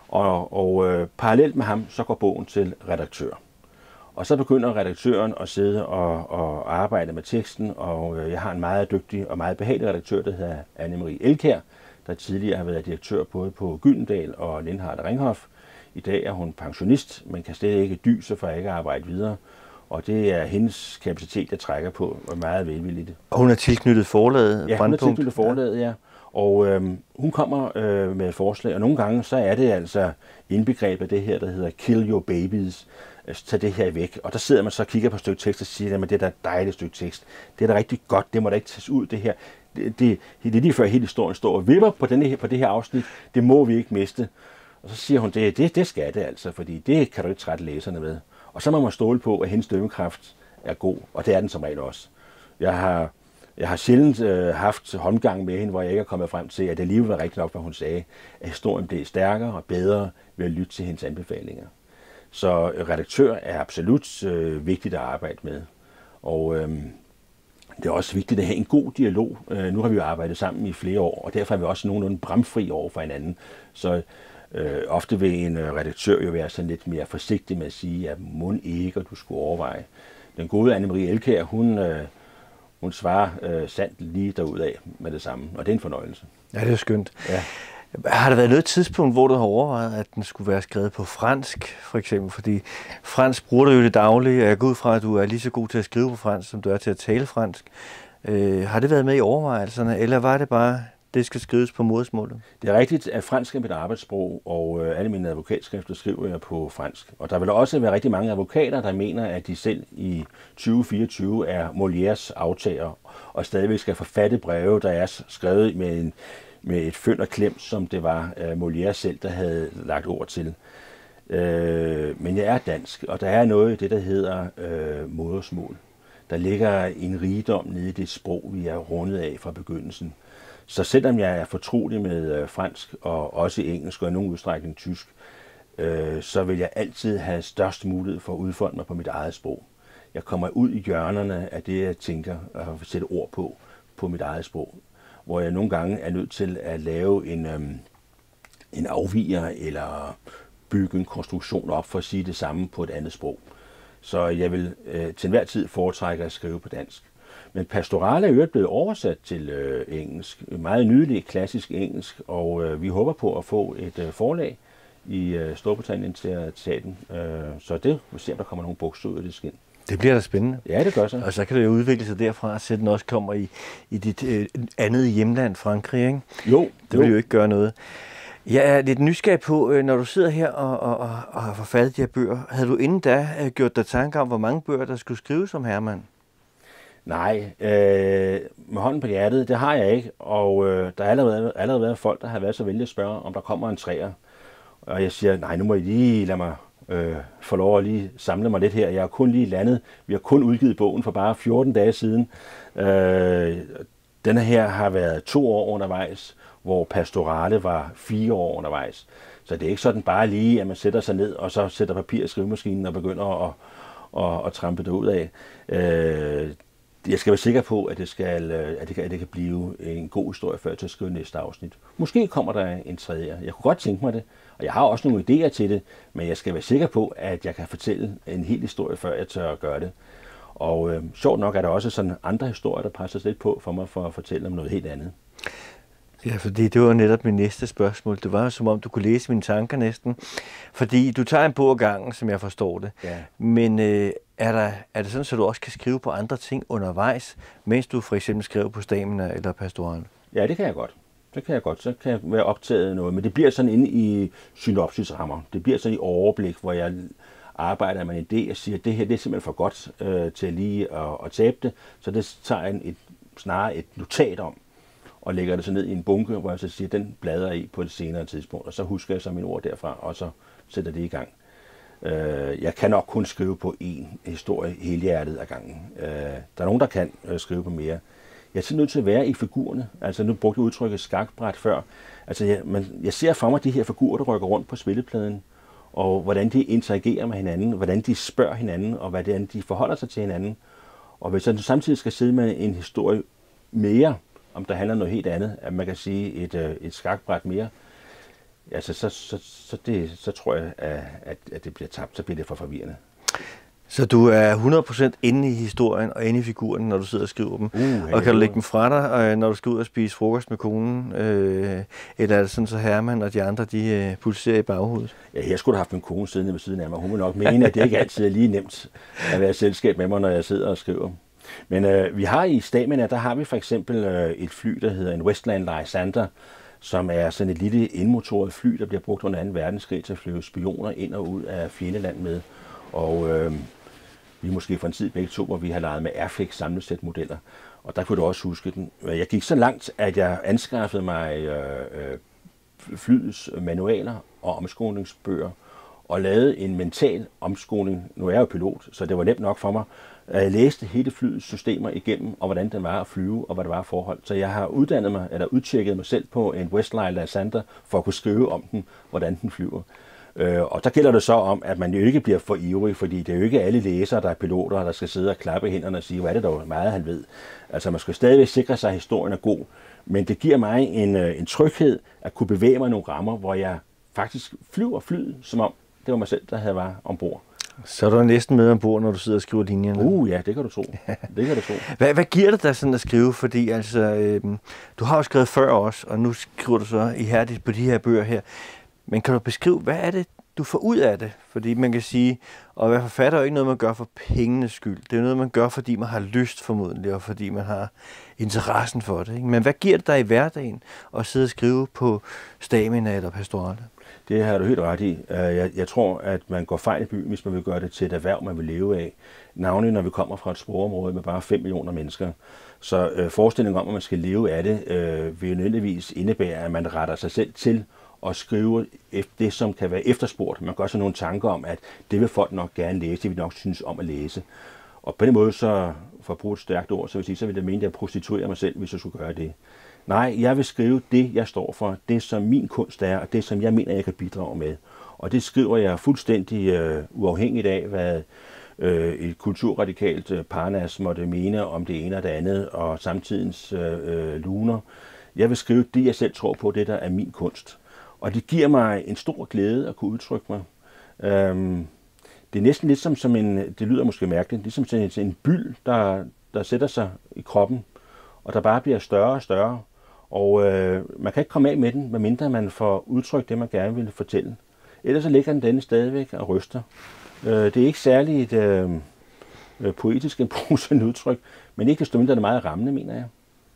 Speaker 2: og parallelt med ham, så går bogen til redaktør. Og så begynder redaktøren at sidde og arbejde med teksten, og jeg har en meget dygtig og meget behagelig redaktør, der hedder Anne-Marie Elkjær, der tidligere har været direktør både på Gyldendal og Lindhardt og Ringhof. I dag er hun pensionist, men kan slet ikke dyse for ikke at arbejde videre. Og det er hendes kapacitet, jeg trækker på, og meget velvilligt.
Speaker 1: Og hun er tilknyttet forlaget?
Speaker 2: Ja, hun er tilknyttet forlaget, ja. Og hun kommer med et forslag, og nogle gange så er det altså indbegrebet det her, der hedder Kill Your Babies. Altså, tag det her væk. Og der sidder man så og kigger på et stykke tekst og siger, at det er da et dejligt stykke tekst. Det er da rigtig godt, det må da ikke tages ud, det her. Det er lige før hele historien står og vipper på det her afsnit. Det må vi ikke miste. Og så siger hun, det skal det altså, fordi det kan du ikke trætte læserne med. Og så må man stole på, at hendes dømmekraft er god, og det er den som regel også. Jeg har sjældent haft håndgang med hende, hvor jeg ikke er kommet frem til, at det alligevel var rigtigt nok, hvad hun sagde, at historien blev stærkere og bedre ved at lytte til hendes anbefalinger. Så redaktør er absolut vigtigt at arbejde med. Og Det er også vigtigt at have en god dialog. Nu har vi jo arbejdet sammen i flere år, og derfor er vi også nogenlunde bramfri over for hinanden. Så ofte vil en redaktør jo være sådan lidt mere forsigtig med at sige, at må ikke, og du skulle overveje. Den gode Anne-Marie Elkjær, hun svarer sandt lige derudad med det samme, og det er en fornøjelse.
Speaker 1: Ja, det er skønt.
Speaker 2: Ja.
Speaker 1: Har der været noget tidspunkt, hvor du har overvejet, at den skulle være skrevet på fransk, for eksempel? Fordi fransk bruger du jo det daglige, og jeg går ud fra, at du er lige så god til at skrive på fransk, som du er til at tale fransk. Har det været med i overvejelserne, eller var det bare, det skal skrives på modersmålet?
Speaker 2: Det er rigtigt, at fransk er mit arbejdssprog, og alle mine advokatskrifter skriver jeg på fransk. Og der vil også være rigtig mange advokater, der mener, at de selv i 2024 er Molières aftager, og stadigvæk skal forfatte breve, der er skrevet med et fynd og klem, som det var Molière selv, der havde lagt ord til. Men jeg er dansk, og der er noget i det, der hedder modersmål. Der ligger en rigdom nede i det sprog, vi er rundet af fra begyndelsen. Så selvom jeg er fortrolig med fransk og også engelsk og i nogen udstrækning tysk, så vil jeg altid have størst mulighed for at udfolde mig på mit eget sprog. Jeg kommer ud i hjørnerne af det, jeg tænker og sætte ord på mit eget sprog, hvor jeg nogle gange er nødt til at lave en afviger eller bygge en konstruktion op for at sige det samme på et andet sprog. Så jeg vil til enhver tid foretrække at skrive på dansk. Men Pastorale er jo blevet oversat til engelsk, meget nydeligt klassisk engelsk, og vi håber på at få et forlag i Storbritannien til at tage den. Så det vil se, om der kommer nogle bukser ud af det skin.
Speaker 1: Det bliver da spændende.
Speaker 2: Ja, det gør så.
Speaker 1: Og så kan det jo udvikle sig derfra, så den også kommer i dit andet hjemland, Frankrig, ikke?
Speaker 2: Jo.
Speaker 1: Det vil jo ikke gøre noget. Jeg er lidt nysgerrig på, når du sidder her og har forfattet de her bøger, havde du inden da gjort dig tanker om, hvor mange bøger, der skulle skrives om Herman?
Speaker 2: Nej, med hånden på hjertet, det har jeg ikke, og der er allerede været folk, der har været så venlige at spørge, om der kommer en træer. Og jeg siger, nej, nu må I lige lade mig få lov at lige samle mig lidt her. Jeg har kun lige landet, vi har kun udgivet bogen for bare 14 dage siden. Denne her har været 2 år undervejs, hvor Pastorale var 4 år undervejs. Så det er ikke sådan bare lige, at man sætter sig ned, og så sætter papir i skrivemaskinen og begynder at trampe det ud af. Jeg skal være sikker på, at det kan blive en god historie, før til at skrive næste afsnit. Måske kommer der en tredje. Jeg kunne godt tænke mig det, og jeg har også nogle idéer til det, men jeg skal være sikker på, at jeg kan fortælle en hel historie, før jeg tør at gøre det. Og sjovt nok er der også sådan andre historier, der presser sig lidt på for mig for at fortælle om noget helt andet.
Speaker 1: Ja, fordi det var netop min næste spørgsmål. Det var jo som om, du kunne læse mine tanker næsten. Fordi du tager en bog ad gangen, som jeg forstår det.
Speaker 2: Ja.
Speaker 1: Men er det sådan, så du også kan skrive på andre ting undervejs, mens du for eksempel skriver på Stamina eller Pastorale?
Speaker 2: Ja, det kan jeg godt. Så kan jeg være optaget noget. Men det bliver sådan inde i synopsisrammer. Det bliver sådan i overblik, hvor jeg arbejder med en idé og siger, at det her det er simpelthen for godt til lige at tabe det. Så det tager jeg snarere et notat om, og lægger det så ned i en bunke, hvor jeg så siger, den bladrer i på et senere tidspunkt, og så husker jeg så mine ord derfra, og så sætter det i gang. Jeg kan nok kun skrive på én historie helhjertet ad gangen. Der er nogen, der kan skrive på mere. Jeg er så nødt til at være i figurerne. Altså nu brugte jeg udtrykket skakbræt før. Altså jeg ser for mig de her figurer, der rykker rundt på spillepladen, og hvordan de interagerer med hinanden, hvordan de spørger hinanden, og hvordan de forholder sig til hinanden. Og hvis jeg samtidig skal sidde med en historie mere, om der handler om noget helt andet, at man kan sige et skakbræt mere, altså så tror jeg, at det bliver tabt, så bliver det for forvirrende.
Speaker 1: Så du er 100% inde i historien og inde i figuren, når du sidder og skriver dem? Og kan du lægge dem fra dig, når du skal ud og spise frokost med konen? Eller er det sådan, så Herman og de andre, de pulserer i baghovedet?
Speaker 2: Ja, her skulle du have haft min kone siddende ved siden af mig. Hun vil nok mene, at det ikke altid er lige nemt at være i selskab med mig, når jeg sidder og skriver. Men vi har i Stamina, der har vi for eksempel et fly, der hedder en Westland Lysander, som er sådan et lille indmotoret fly, der bliver brugt under 2. verdenskrig til at flyve spioner ind og ud af fjendeland med. Og vi er måske for en tid begge to, hvor vi har leget med Airfix samlesætmodeller. Og der kunne du også huske den. Jeg gik så langt, at jeg anskaffede mig flyets manualer og omskolingsbøger, og lavede en mental omskoling. Nu er jeg jo pilot, så det var nemt nok for mig. Jeg læste hele flyets systemer igennem, og hvordan den var at flyve, og hvad der var forhold. Så jeg har uddannet mig, eller udtjekket mig selv på en Westland Lysander, for at kunne skrive om den, hvordan den flyver. Og der gælder det så om, at man jo ikke bliver for ivrig, fordi det er jo ikke alle læsere, der er piloter, der skal sidde og klappe i hænderne og sige, hvad er det dog meget, han ved. Altså man skal stadigvæk sikre sig, at historien er god, men det giver mig en tryghed at kunne bevæge mig i nogle rammer, hvor jeg faktisk flyver flyet, som om det var mig selv, der havde været ombord.
Speaker 1: Så er du næsten med ombord, når du sidder og skriver linjerne.
Speaker 2: Ja, det kan du tro. Det kan du tro.
Speaker 1: Hvad giver det dig sådan at skrive? Fordi altså, du har jo skrevet før også, og nu skriver du så ihærdigt på de her bøger her. Men kan du beskrive, hvad er det, du får ud af det? Fordi man kan sige, at være forfatter er jo ikke noget, man gør for pengenes skyld. Det er noget, man gør, fordi man har lyst formodentlig, og fordi man har interessen for det. Ikke? Men hvad giver det dig i hverdagen at sidde og skrive på Stamina eller Pastorale?
Speaker 2: Det har du helt ret i. Jeg tror, at man går fejl i byen, hvis man vil gøre det til et erhverv, man vil leve af. Navnlig, når vi kommer fra et sprogområde med bare 5 millioner mennesker. Så forestillingen om, at man skal leve af det, vil jo nødvendigvis indebære, at man retter sig selv til og skrive det, som kan være efterspurgt. Man gør sig nogle tanker om, at det vil folk nok gerne læse, det vil nok synes om at læse. Og på den måde, så for at bruge et stærkt ord, så vil jeg mene, at jeg prostituerer mig selv, hvis jeg skulle gøre det. Nej, jeg vil skrive det, jeg står for, det som min kunst er, og det som jeg mener, jeg kan bidrage med. Og det skriver jeg fuldstændig uafhængigt af, hvad et kulturradikalt Parnas måtte mene om det ene og det andet, og samtidens luner. Jeg vil skrive det, jeg selv tror på, det der er min kunst. Og det giver mig en stor glæde at kunne udtrykke mig. Det er næsten lidt som en, det lyder måske mærkeligt, ligesom sådan en byld, der sætter sig i kroppen, og der bare bliver større og større. Og man kan ikke komme af med den, medmindre man får udtrykt det, man gerne vil fortælle. Ellers så ligger den stadigvæk og ryster. Det er ikke særligt poetisk en brusende udtryk, men ikke desto mindre er det meget rammende, mener jeg.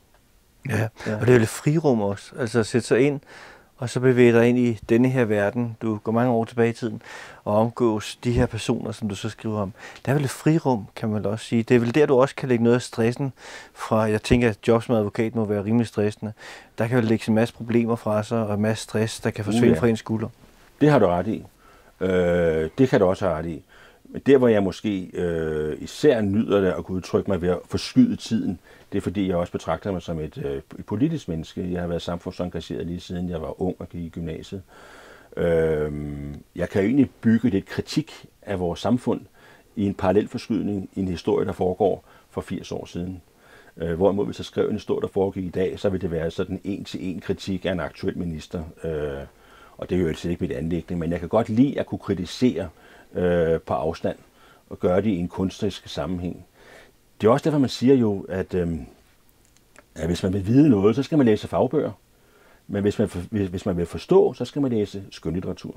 Speaker 1: Ja, og det er jo lidt frirum også, altså at sætte sig ind, og så bevæge dig ind i denne her verden. Du går mange år tilbage i tiden, og omgås de her personer, som du så skriver om. Der er vel et frirum, kan man også sige. Det er vel der, du også kan lægge noget af stressen fra. Jeg tænker, at job som advokat må være rimelig stressende. Der kan jo lægge en masse problemer fra sig, og en masse stress, der kan forsvinde fra ens skulder.
Speaker 2: Det har du ret i. Det kan du også have ret i. Men der, hvor jeg måske især nyder det at kunne udtrykke mig ved at forskyde tiden, det er fordi, jeg også betragter mig som et politisk menneske. Jeg har været samfundsengageret lige siden jeg var ung og gik i gymnasiet. Jeg kan jo egentlig bygge lidt kritik af vores samfund i en parallelforskydning i en historie, der foregår for 80 år siden. Hvorimod hvis jeg skrev en historie, der foregik i dag, så vil det være sådan en-til-en kritik af en aktuel minister. Og det er jo altså ikke mit anliggende, men jeg kan godt lide at kunne kritisere på afstand og gøre det i en kunstnerisk sammenhæng. Det er også derfor, man siger jo, at hvis man vil vide noget, så skal man læse fagbøger. Men hvis man vil forstå, så skal man læse skønlitteratur.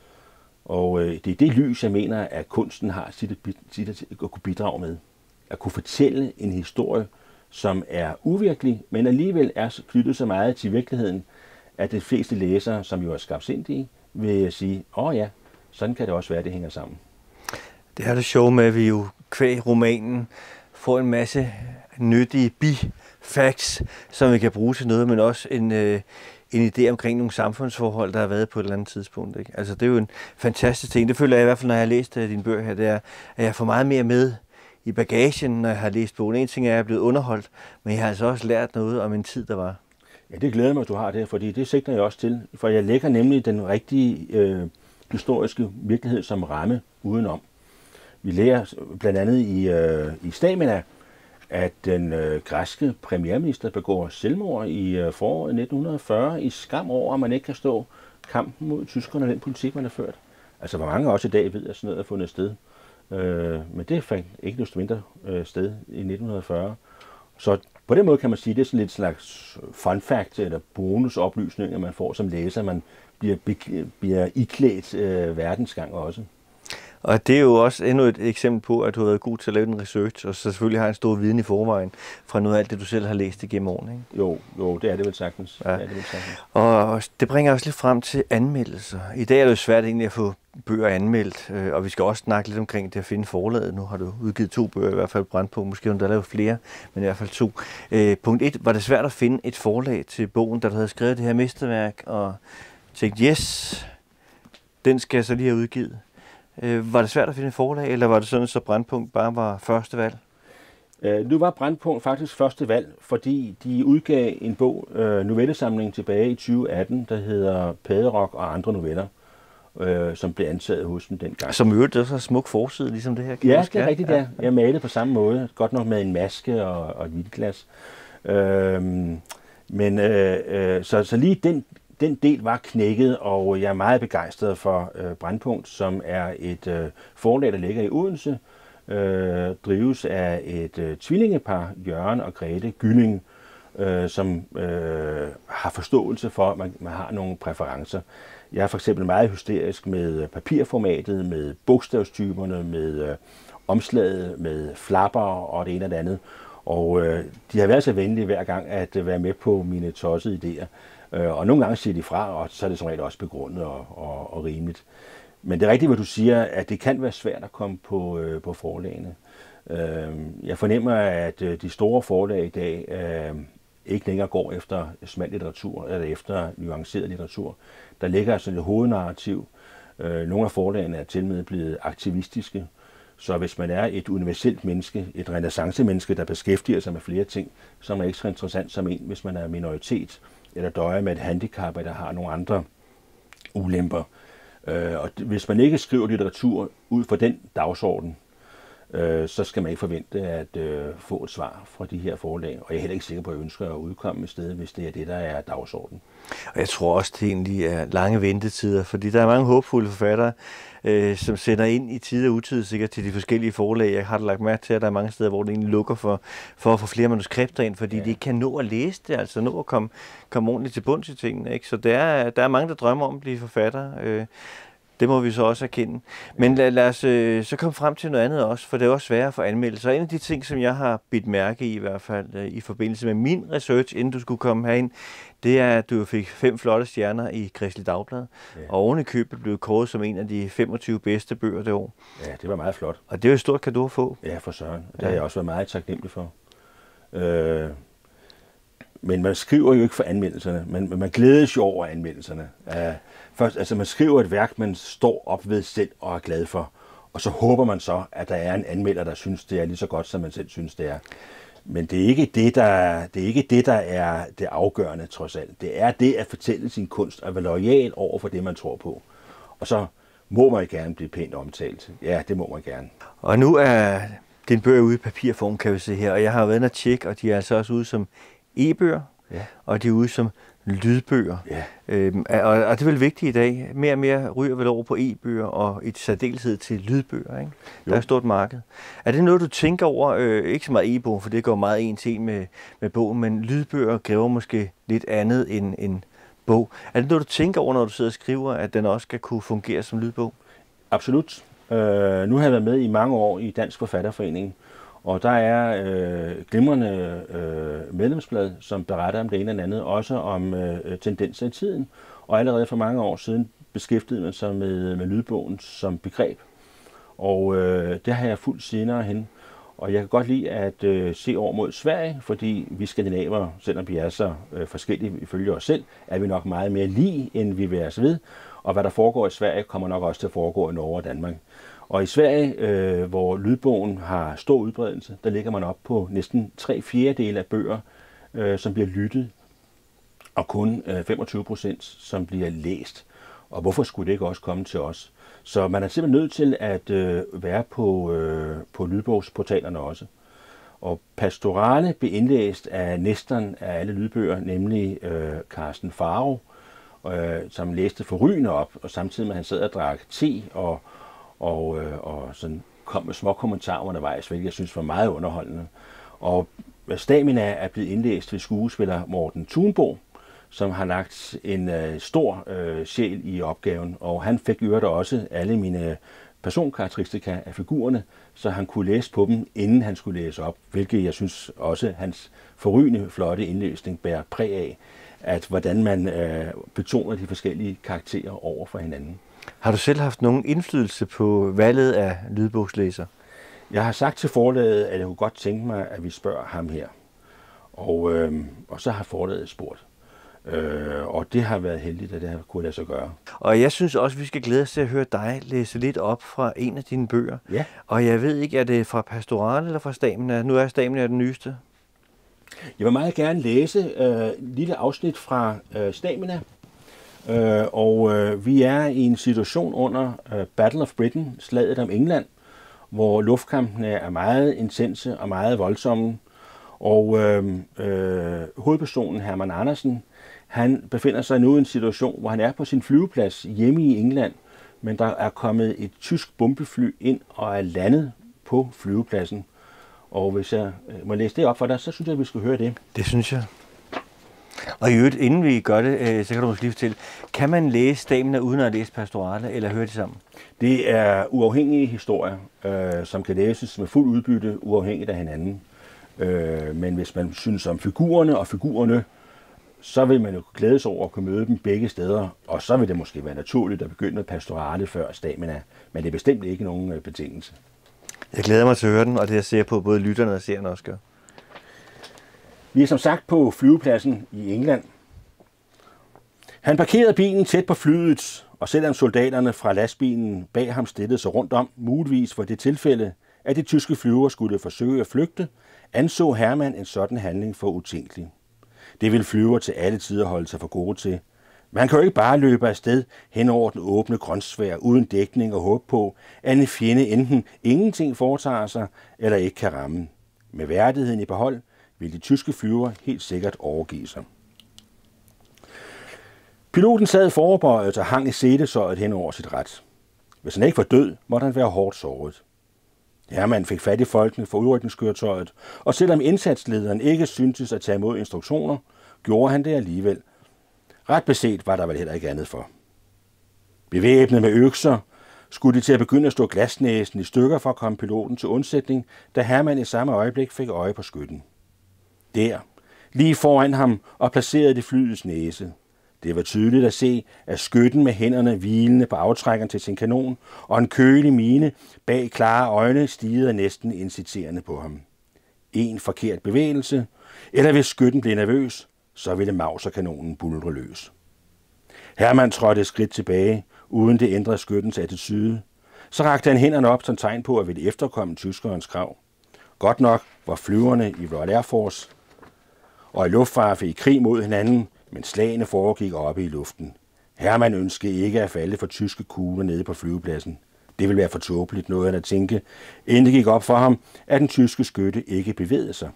Speaker 2: Og det er det lys, jeg mener, at kunsten har sit at kunne bidrage med. At kunne fortælle en historie, som er uvirkelig, men alligevel er knyttet så meget til virkeligheden, at de fleste læsere, som jo er skarpsindige, vil sige, ja, sådan kan det også være, det hænger sammen.
Speaker 1: Det er det sjove med, at vi jo kvæg romanen får en masse nyttige facts, som vi kan bruge til noget, men også en idé omkring nogle samfundsforhold, der har været på et eller andet tidspunkt. Ikke? Altså, det er jo en fantastisk ting. Det føler jeg i hvert fald, når jeg har læst dine bøger her, det er, at jeg får meget mere med i bagagen, når jeg har læst bogen. En ting er, at jeg er blevet underholdt, men jeg har altså også lært noget om en tid, der var.
Speaker 2: Ja, det glæder mig, at du har det, fordi det sigter jeg også til. For jeg lægger nemlig den rigtige historiske virkelighed som ramme udenom. Vi lærer blandt andet i Stamina, at den græske premierminister begår selvmord i foråret 1940 i skam over, at man ikke kan stå kampen mod tyskerne og den politik, man har ført. Altså, hvor mange også i dag ved, at sådan noget er fundet sted. Men det fandt ikke desto mindre sted i 1940. Så på den måde kan man sige, at det er sådan lidt slags fun fact eller bonusoplysninger, man får som læser. Man bliver iklædt verdensgang også.
Speaker 1: Og det er jo også endnu et eksempel på, at du har været god til at lave den research, og så selvfølgelig har en stor viden i forvejen fra noget af alt det, du selv har læst igennem årene. Ikke?
Speaker 2: Jo, det er det vel sagtens.
Speaker 1: Ja. Og det bringer os lidt frem til anmeldelser. I dag er det jo svært egentlig at få bøger anmeldt, og vi skal også snakke lidt omkring det at finde forlaget. Nu har du udgivet 2 bøger, i hvert fald Brandpunkt, måske har du lavet flere, men i hvert fald 2. Punkt 1, var det svært at finde et forlag til bogen, da du havde skrevet det her mesterværk, og tænkte, yes, den skal jeg så lige have udgivet. Var det svært at finde et forlag, eller var det sådan, så Brandpunkt bare var første valg?
Speaker 2: Nu var Brandpunkt faktisk første valg, fordi de udgav en bog, novellesamling tilbage i 2018, der hedder Padderok og andre noveller. som blev ansat hos dem dengang.
Speaker 1: Som øvrigt også har smuk forside, ligesom det her.
Speaker 2: Ja, det er rigtigt, ja. Jeg malede på samme måde, godt nok med en maske og et vinglas. Så lige den del var knækket, og jeg er meget begejstret for Brandpunkt, som er et forlag, der ligger i Odense, drives af et tvillingepar, Jørgen og Grete Gylling, som har forståelse for, at man har nogle præferencer. Jeg er for eksempel meget hysterisk med papirformatet, med bogstavstyperne, med omslaget, med flapper og det ene og det andet. Og de har været så venlige hver gang at være med på mine tossede idéer. Og nogle gange siger de fra, og så er det som regel også begrundet og rimeligt. Men det er rigtigt, hvad du siger, at det kan være svært at komme på forlagene. Jeg fornemmer, at de store forlag i dag ikke længere går efter smal litteratur eller efter nuanceret litteratur. Der ligger altså et hovednarrativ. Nogle af forlagene er til med blevet aktivistiske. Så hvis man er et universelt menneske, et renæssancemenneske, der beskæftiger sig med flere ting, så er man ikke så interessant som en, hvis man er minoritet eller døjer med et handicap, eller har nogle andre ulemper. Og hvis man ikke skriver litteratur ud fra den dagsorden, så skal man ikke forvente at få et svar fra de her forlag. Og jeg er heller ikke sikker på, at jeg ønsker at udkomme et sted, hvis det er det, der er dagsordenen.
Speaker 1: Og jeg tror også, det egentlig er lange ventetider, fordi der er mange håbfulde forfattere, som sender ind i tid og utid sikkert til de forskellige forlag. Jeg har lagt mærke til, at der er mange steder, hvor det egentlig lukker for at få flere manuskripter ind, fordi de ikke kan nå at læse det, altså nå at komme ordentligt til bunds i tingene. Ikke? Så der er mange, der drømmer om at blive forfattere. Det må vi så også erkende. Men lad os så komme frem til noget andet også, for det er også sværere for anmeldelser. En af de ting, som jeg har bidt mærke i hvert fald i forbindelse med min research, inden du skulle komme herind, det er, at du fik 5 flotte stjerner i Kristeligt Dagblad, og oven i købet blev kåret som en af de 25 bedste bøger det år.
Speaker 2: Ja, det var meget flot.
Speaker 1: Og det er jo et stort cadeau at få.
Speaker 2: Ja, for søren. Det har jeg også været meget taknemmelig for. Men man skriver jo ikke for anmeldelserne, men man glædes jo over anmeldelserne. Først, altså man skriver et værk, man står op ved selv og er glad for, og så håber man så, at der er en anmelder, der synes, det er lige så godt, som man selv synes, det er. Men det er ikke det, der er det afgørende, trods alt. Det er det at fortælle sin kunst og være loyal over for det, man tror på. Og så må man gerne blive pænt omtalt. Ja, det må man gerne.
Speaker 1: Og nu er din bøger ude i papirform, kan vi se her, og jeg har været inde og tjekke, og de er altså også ude som e-bøger, og de er ude som lydbøger. Og det er vel vigtigt i dag. Mere og mere ryger vel over på e-bøger og i særdeleshed til lydbøger. Ikke? Der er et stort marked. Er det noget, du tænker over? Ikke så meget e-bog, for det går meget en til en med bogen, men lydbøger kræver måske lidt andet end bog. Er det noget, du tænker over, når du sidder og skriver, at den også skal kunne fungere som lydbog?
Speaker 2: Absolut. Nu har jeg været med i mange år i Dansk Forfatterforening, og der er glimrende medlemsblad, som beretter om det ene eller andet, også om tendenser i tiden. Og allerede for mange år siden beskæftigede man sig med lydbogen som begreb. Og det har jeg fulgt senere hen. Og jeg kan godt lide at se over mod Sverige, fordi vi skandinaver, selvom vi er så forskellige ifølge os selv, er vi nok meget mere lige, end vi vil os ved. Og hvad der foregår i Sverige, kommer nok også til at foregå i Norge og Danmark. Og i Sverige, hvor lydbogen har stor udbredelse, der ligger man op på næsten 3/4 af bøger, som bliver lyttet, og kun 25%, som bliver læst. Og hvorfor skulle det ikke også komme til os? Så man er simpelthen nødt til at være på lydbogsportalerne også. Og Pastorale blev indlæst af næsten af alle lydbøger, nemlig Karsten Faro, som læste forrygende op, og samtidig med at han sad og drak te og sådan kom med små kommentarer undervejs, hvilket jeg synes var meget underholdende. Og Stamina er blevet indlæst ved skuespiller Morten Thunbo, som har lagt en stor sjæl i opgaven, og han fik øvrigt også alle mine personkarakteristika af figurerne, så han kunne læse på dem, inden han skulle læse op, hvilket jeg synes også hans forrygende flotte indlæsning bærer præg af, at hvordan man betoner de forskellige karakterer over for hinanden.
Speaker 1: Har du selv haft nogen indflydelse på valget af lydbogslæser?
Speaker 2: Jeg har sagt til forlaget, at jeg kunne godt tænke mig, at vi spørger ham her. Og så har forlaget spurgt. Og det har været heldigt, at det har kunne lade sig gøre.
Speaker 1: Og jeg synes også, at vi skal glæde os til at høre dig læse lidt op fra en af dine bøger.
Speaker 2: Ja.
Speaker 1: Og jeg ved ikke, er det fra Pastorale eller fra Stamina? Nu er Stamina den nyeste.
Speaker 2: Jeg vil meget gerne læse et lille afsnit fra Stamina. Vi er i en situation under Battle of Britain, slaget om England, hvor luftkampene er meget intense og meget voldsomme. Og hovedpersonen Hermann Andersen, han befinder sig nu i en situation, hvor han er på sin flyveplads hjemme i England, men der er kommet et tysk bombefly ind og er landet på flyvepladsen. Og hvis jeg må læse det op for dig, så synes jeg, at vi skal høre det.
Speaker 1: Det synes jeg. Og i øvrigt, inden vi gør det, så kan du måske lige fortælle, kan man læse Stamina uden at læse Pastorale, eller høre det sammen?
Speaker 2: Det er uafhængige historier, som kan læses med fuld udbytte, uafhængigt af hinanden. Men hvis man synes om figurerne, så vil man jo glædes over at kunne møde dem begge steder, og så vil det måske være naturligt at begynde med Pastorale før Stamina, men det er bestemt ikke nogen betingelse.
Speaker 1: Jeg glæder mig til at høre den, og det jeg ser på både lytterne og seerne også gør.
Speaker 2: Vi er som sagt på flyvepladsen i England. Han parkerede bilen tæt på flyet, og selvom soldaterne fra lastbilen bag ham stillede sig rundt om, muligvis for det tilfælde, at de tyske flyver skulle forsøge at flygte, anså Hermann en sådan handling for utænkelig. Det ville flyver til alle tider holde sig for gode til. Men han kan jo ikke bare løbe afsted hen over den åbne grønsvær uden dækning og håbe på, at en fjende enten ingenting foretager sig eller ikke kan ramme. Med værdigheden i behold vil de tyske flyver helt sikkert overgive sig. Piloten sad forberedt og hang i sætesøjet hen over sit rat. Hvis han ikke var død, måtte han være hårdt såret. Hermann fik fat i folkene for udrykningskøretøjet, og selvom indsatslederen ikke syntes at tage imod instruktioner, gjorde han det alligevel. Ret beset var der vel heller ikke andet for. Bevæbnet med økser skulle de til at begynde at stå glasnæsen i stykker for at komme piloten til undsætning, da Hermann i samme øjeblik fik øje på skytten. Der, lige foran ham, og placerede de flyets næse. Det var tydeligt at se, at skytten med hænderne hvilende på aftrækkeren til sin kanon, og en kølig mine bag klare øjne stirrede næsten inciterende på ham. En forkert bevægelse, eller hvis skytten blev nervøs, så ville mauserkanonen buldre løs. Hermann trådte et skridt tilbage, uden det ændrede skyttens attitude. Så rakte han hænderne op som tegn på at ville efterkomme tyskerens krav. Godt nok var flyverne i Royal Air Force og i luftwaffe i krig mod hinanden, men slagene foregik oppe i luften. Hermann ønskede ikke at falde for tyske kugler nede på flyvepladsen. Det ville være for tåbeligt noget at tænke, inden det gik op for ham, at den tyske skytte ikke bevægede sig.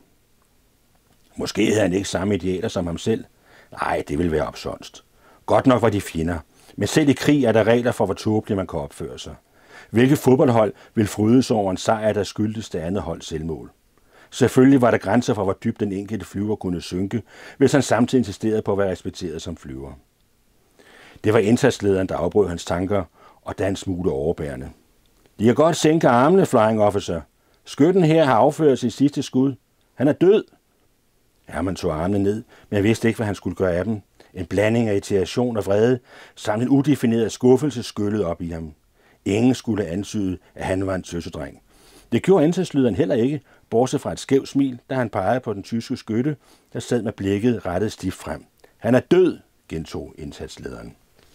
Speaker 2: Måske havde han ikke samme idealer som ham selv. Nej, det ville være opsonst. Godt nok var de fjender, men selv i krig er der regler for, hvor tåbeligt man kan opføre sig. Hvilket fodboldhold vil frydes over en sejr, der skyldtes det andet hold selvmål? Selvfølgelig var der grænser for, hvor dybt den enkelte flyver kunne synke, hvis han samtidig insisterede på at være respekteret som flyver. Det var indsatslederen, der afbrød hans tanker, og da en smule overbærende. De kan godt sænke armene, flying officer. Skytten her har afført sit sidste skud. Han er død. Hermann tog armene ned, men vidste ikke, hvad han skulle gøre af dem. En blanding af irritation og vrede, samt en udefineret skuffelse skyllede op i ham. Ingen skulle antyde, at han var en tøsedreng. Det gjorde indsatslederen heller ikke, bortset fra et skævt smil, da han pegede på den tyske skytte, der sad med blikket rettet stift frem. Han er død, gentog indsatslederen.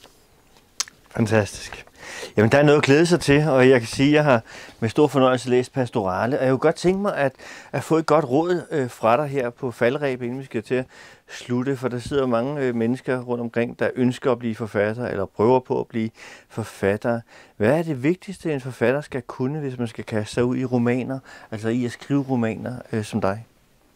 Speaker 1: Fantastisk. Jamen, der er noget at glæde sig til, og jeg kan sige, at jeg har med stor fornøjelse læst Pastorale, og jeg kunne godt tænke mig at få et godt råd fra dig her på faldreb, inden vi skal til at slutte, for der sidder mange mennesker rundt omkring, der ønsker at blive forfatter, eller prøver på at blive forfatter. Hvad er det vigtigste, en forfatter skal kunne, hvis man skal kaste sig ud i romaner, altså i at skrive romaner som dig?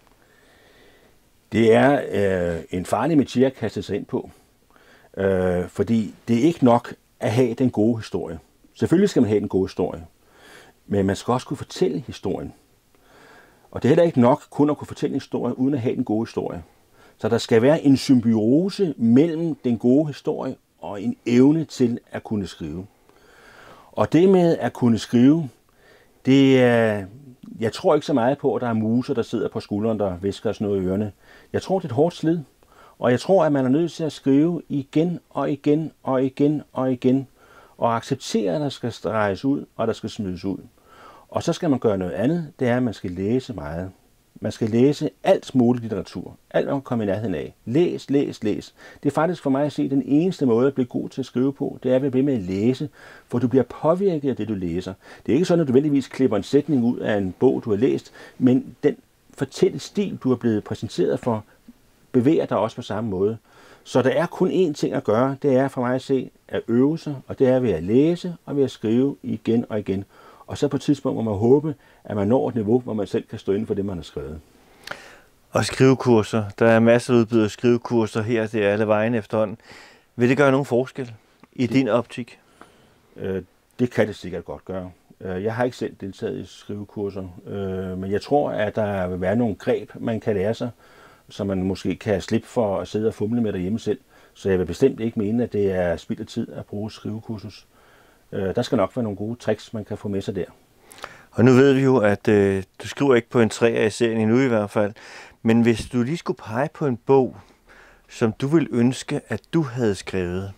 Speaker 2: Det er en farlig metier at kaste sig ind på, fordi det er ikke nok at have den gode historie. Selvfølgelig skal man have den gode historie, men man skal også kunne fortælle historien. Og det er heller ikke nok kun at kunne fortælle en historie, uden at have den gode historie. Så der skal være en symbiose mellem den gode historie og en evne til at kunne skrive. Og det med at kunne skrive, det er, jeg tror ikke så meget på, at der er muser, der sidder på skulderen, der visker os noget i ørerne. Jeg tror, det er et hårdt slid. Og jeg tror, at man er nødt til at skrive igen og igen og igen og igen, og acceptere, at der skal streges ud, og der skal smides ud. Og så skal man gøre noget andet, det er, at man skal læse meget. Man skal læse alt muligt litteratur. Alt, man kan komme i nærheden af. Læs, læs, læs. Det er faktisk for mig at se den eneste måde at blive god til at skrive på, det er at blive med at læse, for du bliver påvirket af det, du læser. Det er ikke sådan, at du vældigvis klipper en sætning ud af en bog, du har læst, men den fortællestil, du er blevet præsenteret for, bevæger dig også på samme måde. Så der er kun én ting at gøre, det er for mig at se at øve sig, og det er ved at læse og ved at skrive igen og igen. Og så på et tidspunkt må man håbe, at man når et niveau, hvor man selv kan stå inden for det, man har skrevet.
Speaker 1: Og skrivekurser. Der er masser af udbydere skrivekurser her, det er alle vejen efterhånden. Vil det gøre nogen forskel i din optik?
Speaker 2: Det kan det sikkert godt gøre. Jeg har ikke selv deltaget i skrivekurser, men jeg tror, at der vil være nogle greb, man kan lære sig, så man måske kan slippe for at sidde og fumle med derhjemme selv. Så jeg vil bestemt ikke mene, at det er spild af tid at bruge skrivekursus. Der skal nok være nogle gode tricks, man kan få med sig der.
Speaker 1: Og nu ved vi jo, at du skriver ikke på en 3 af serien endnu i hvert fald. Men hvis du lige skulle pege på en bog, som du ville ønske, at du havde skrevet?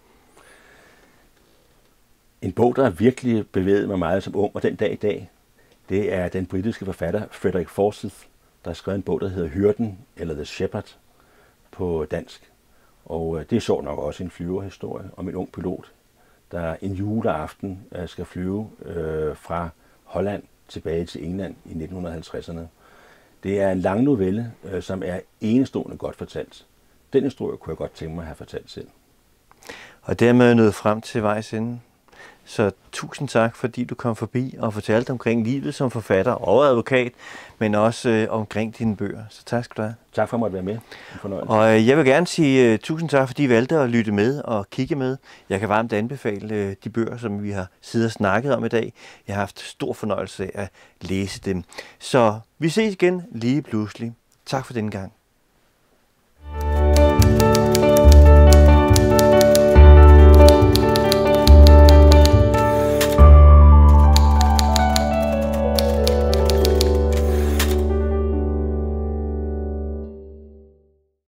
Speaker 2: En bog, der virkelig bevægede mig meget som ung, og den dag i dag, det er den britiske forfatter Frederick Forsyth, der har skrevet en bog, der hedder Hyrden, eller The Shepherd på dansk. Og det er sjovt nok også en flyverhistorie om en ung pilot, der en juleaften skal flyve fra Holland tilbage til England i 1950'erne. Det er en lang novelle, som er enestående godt fortalt. Den historie kunne jeg godt tænke mig at have fortalt selv. Og
Speaker 1: dermed nået frem til vejs ende. Så tusind tak, fordi du kom forbi og fortalte omkring livet som forfatter og advokat, men også omkring dine bøger. Så tak skal du have.
Speaker 2: Tak for at måtte være med. En fornøjelse.
Speaker 1: Og jeg vil gerne sige tusind tak, fordi I valgte at lytte med og kigge med. Jeg kan varmt anbefale de bøger, som vi har siddet og snakket om i dag. Jeg har haft stor fornøjelse af at læse dem. Så vi ses igen lige pludselig. Tak for denne gang.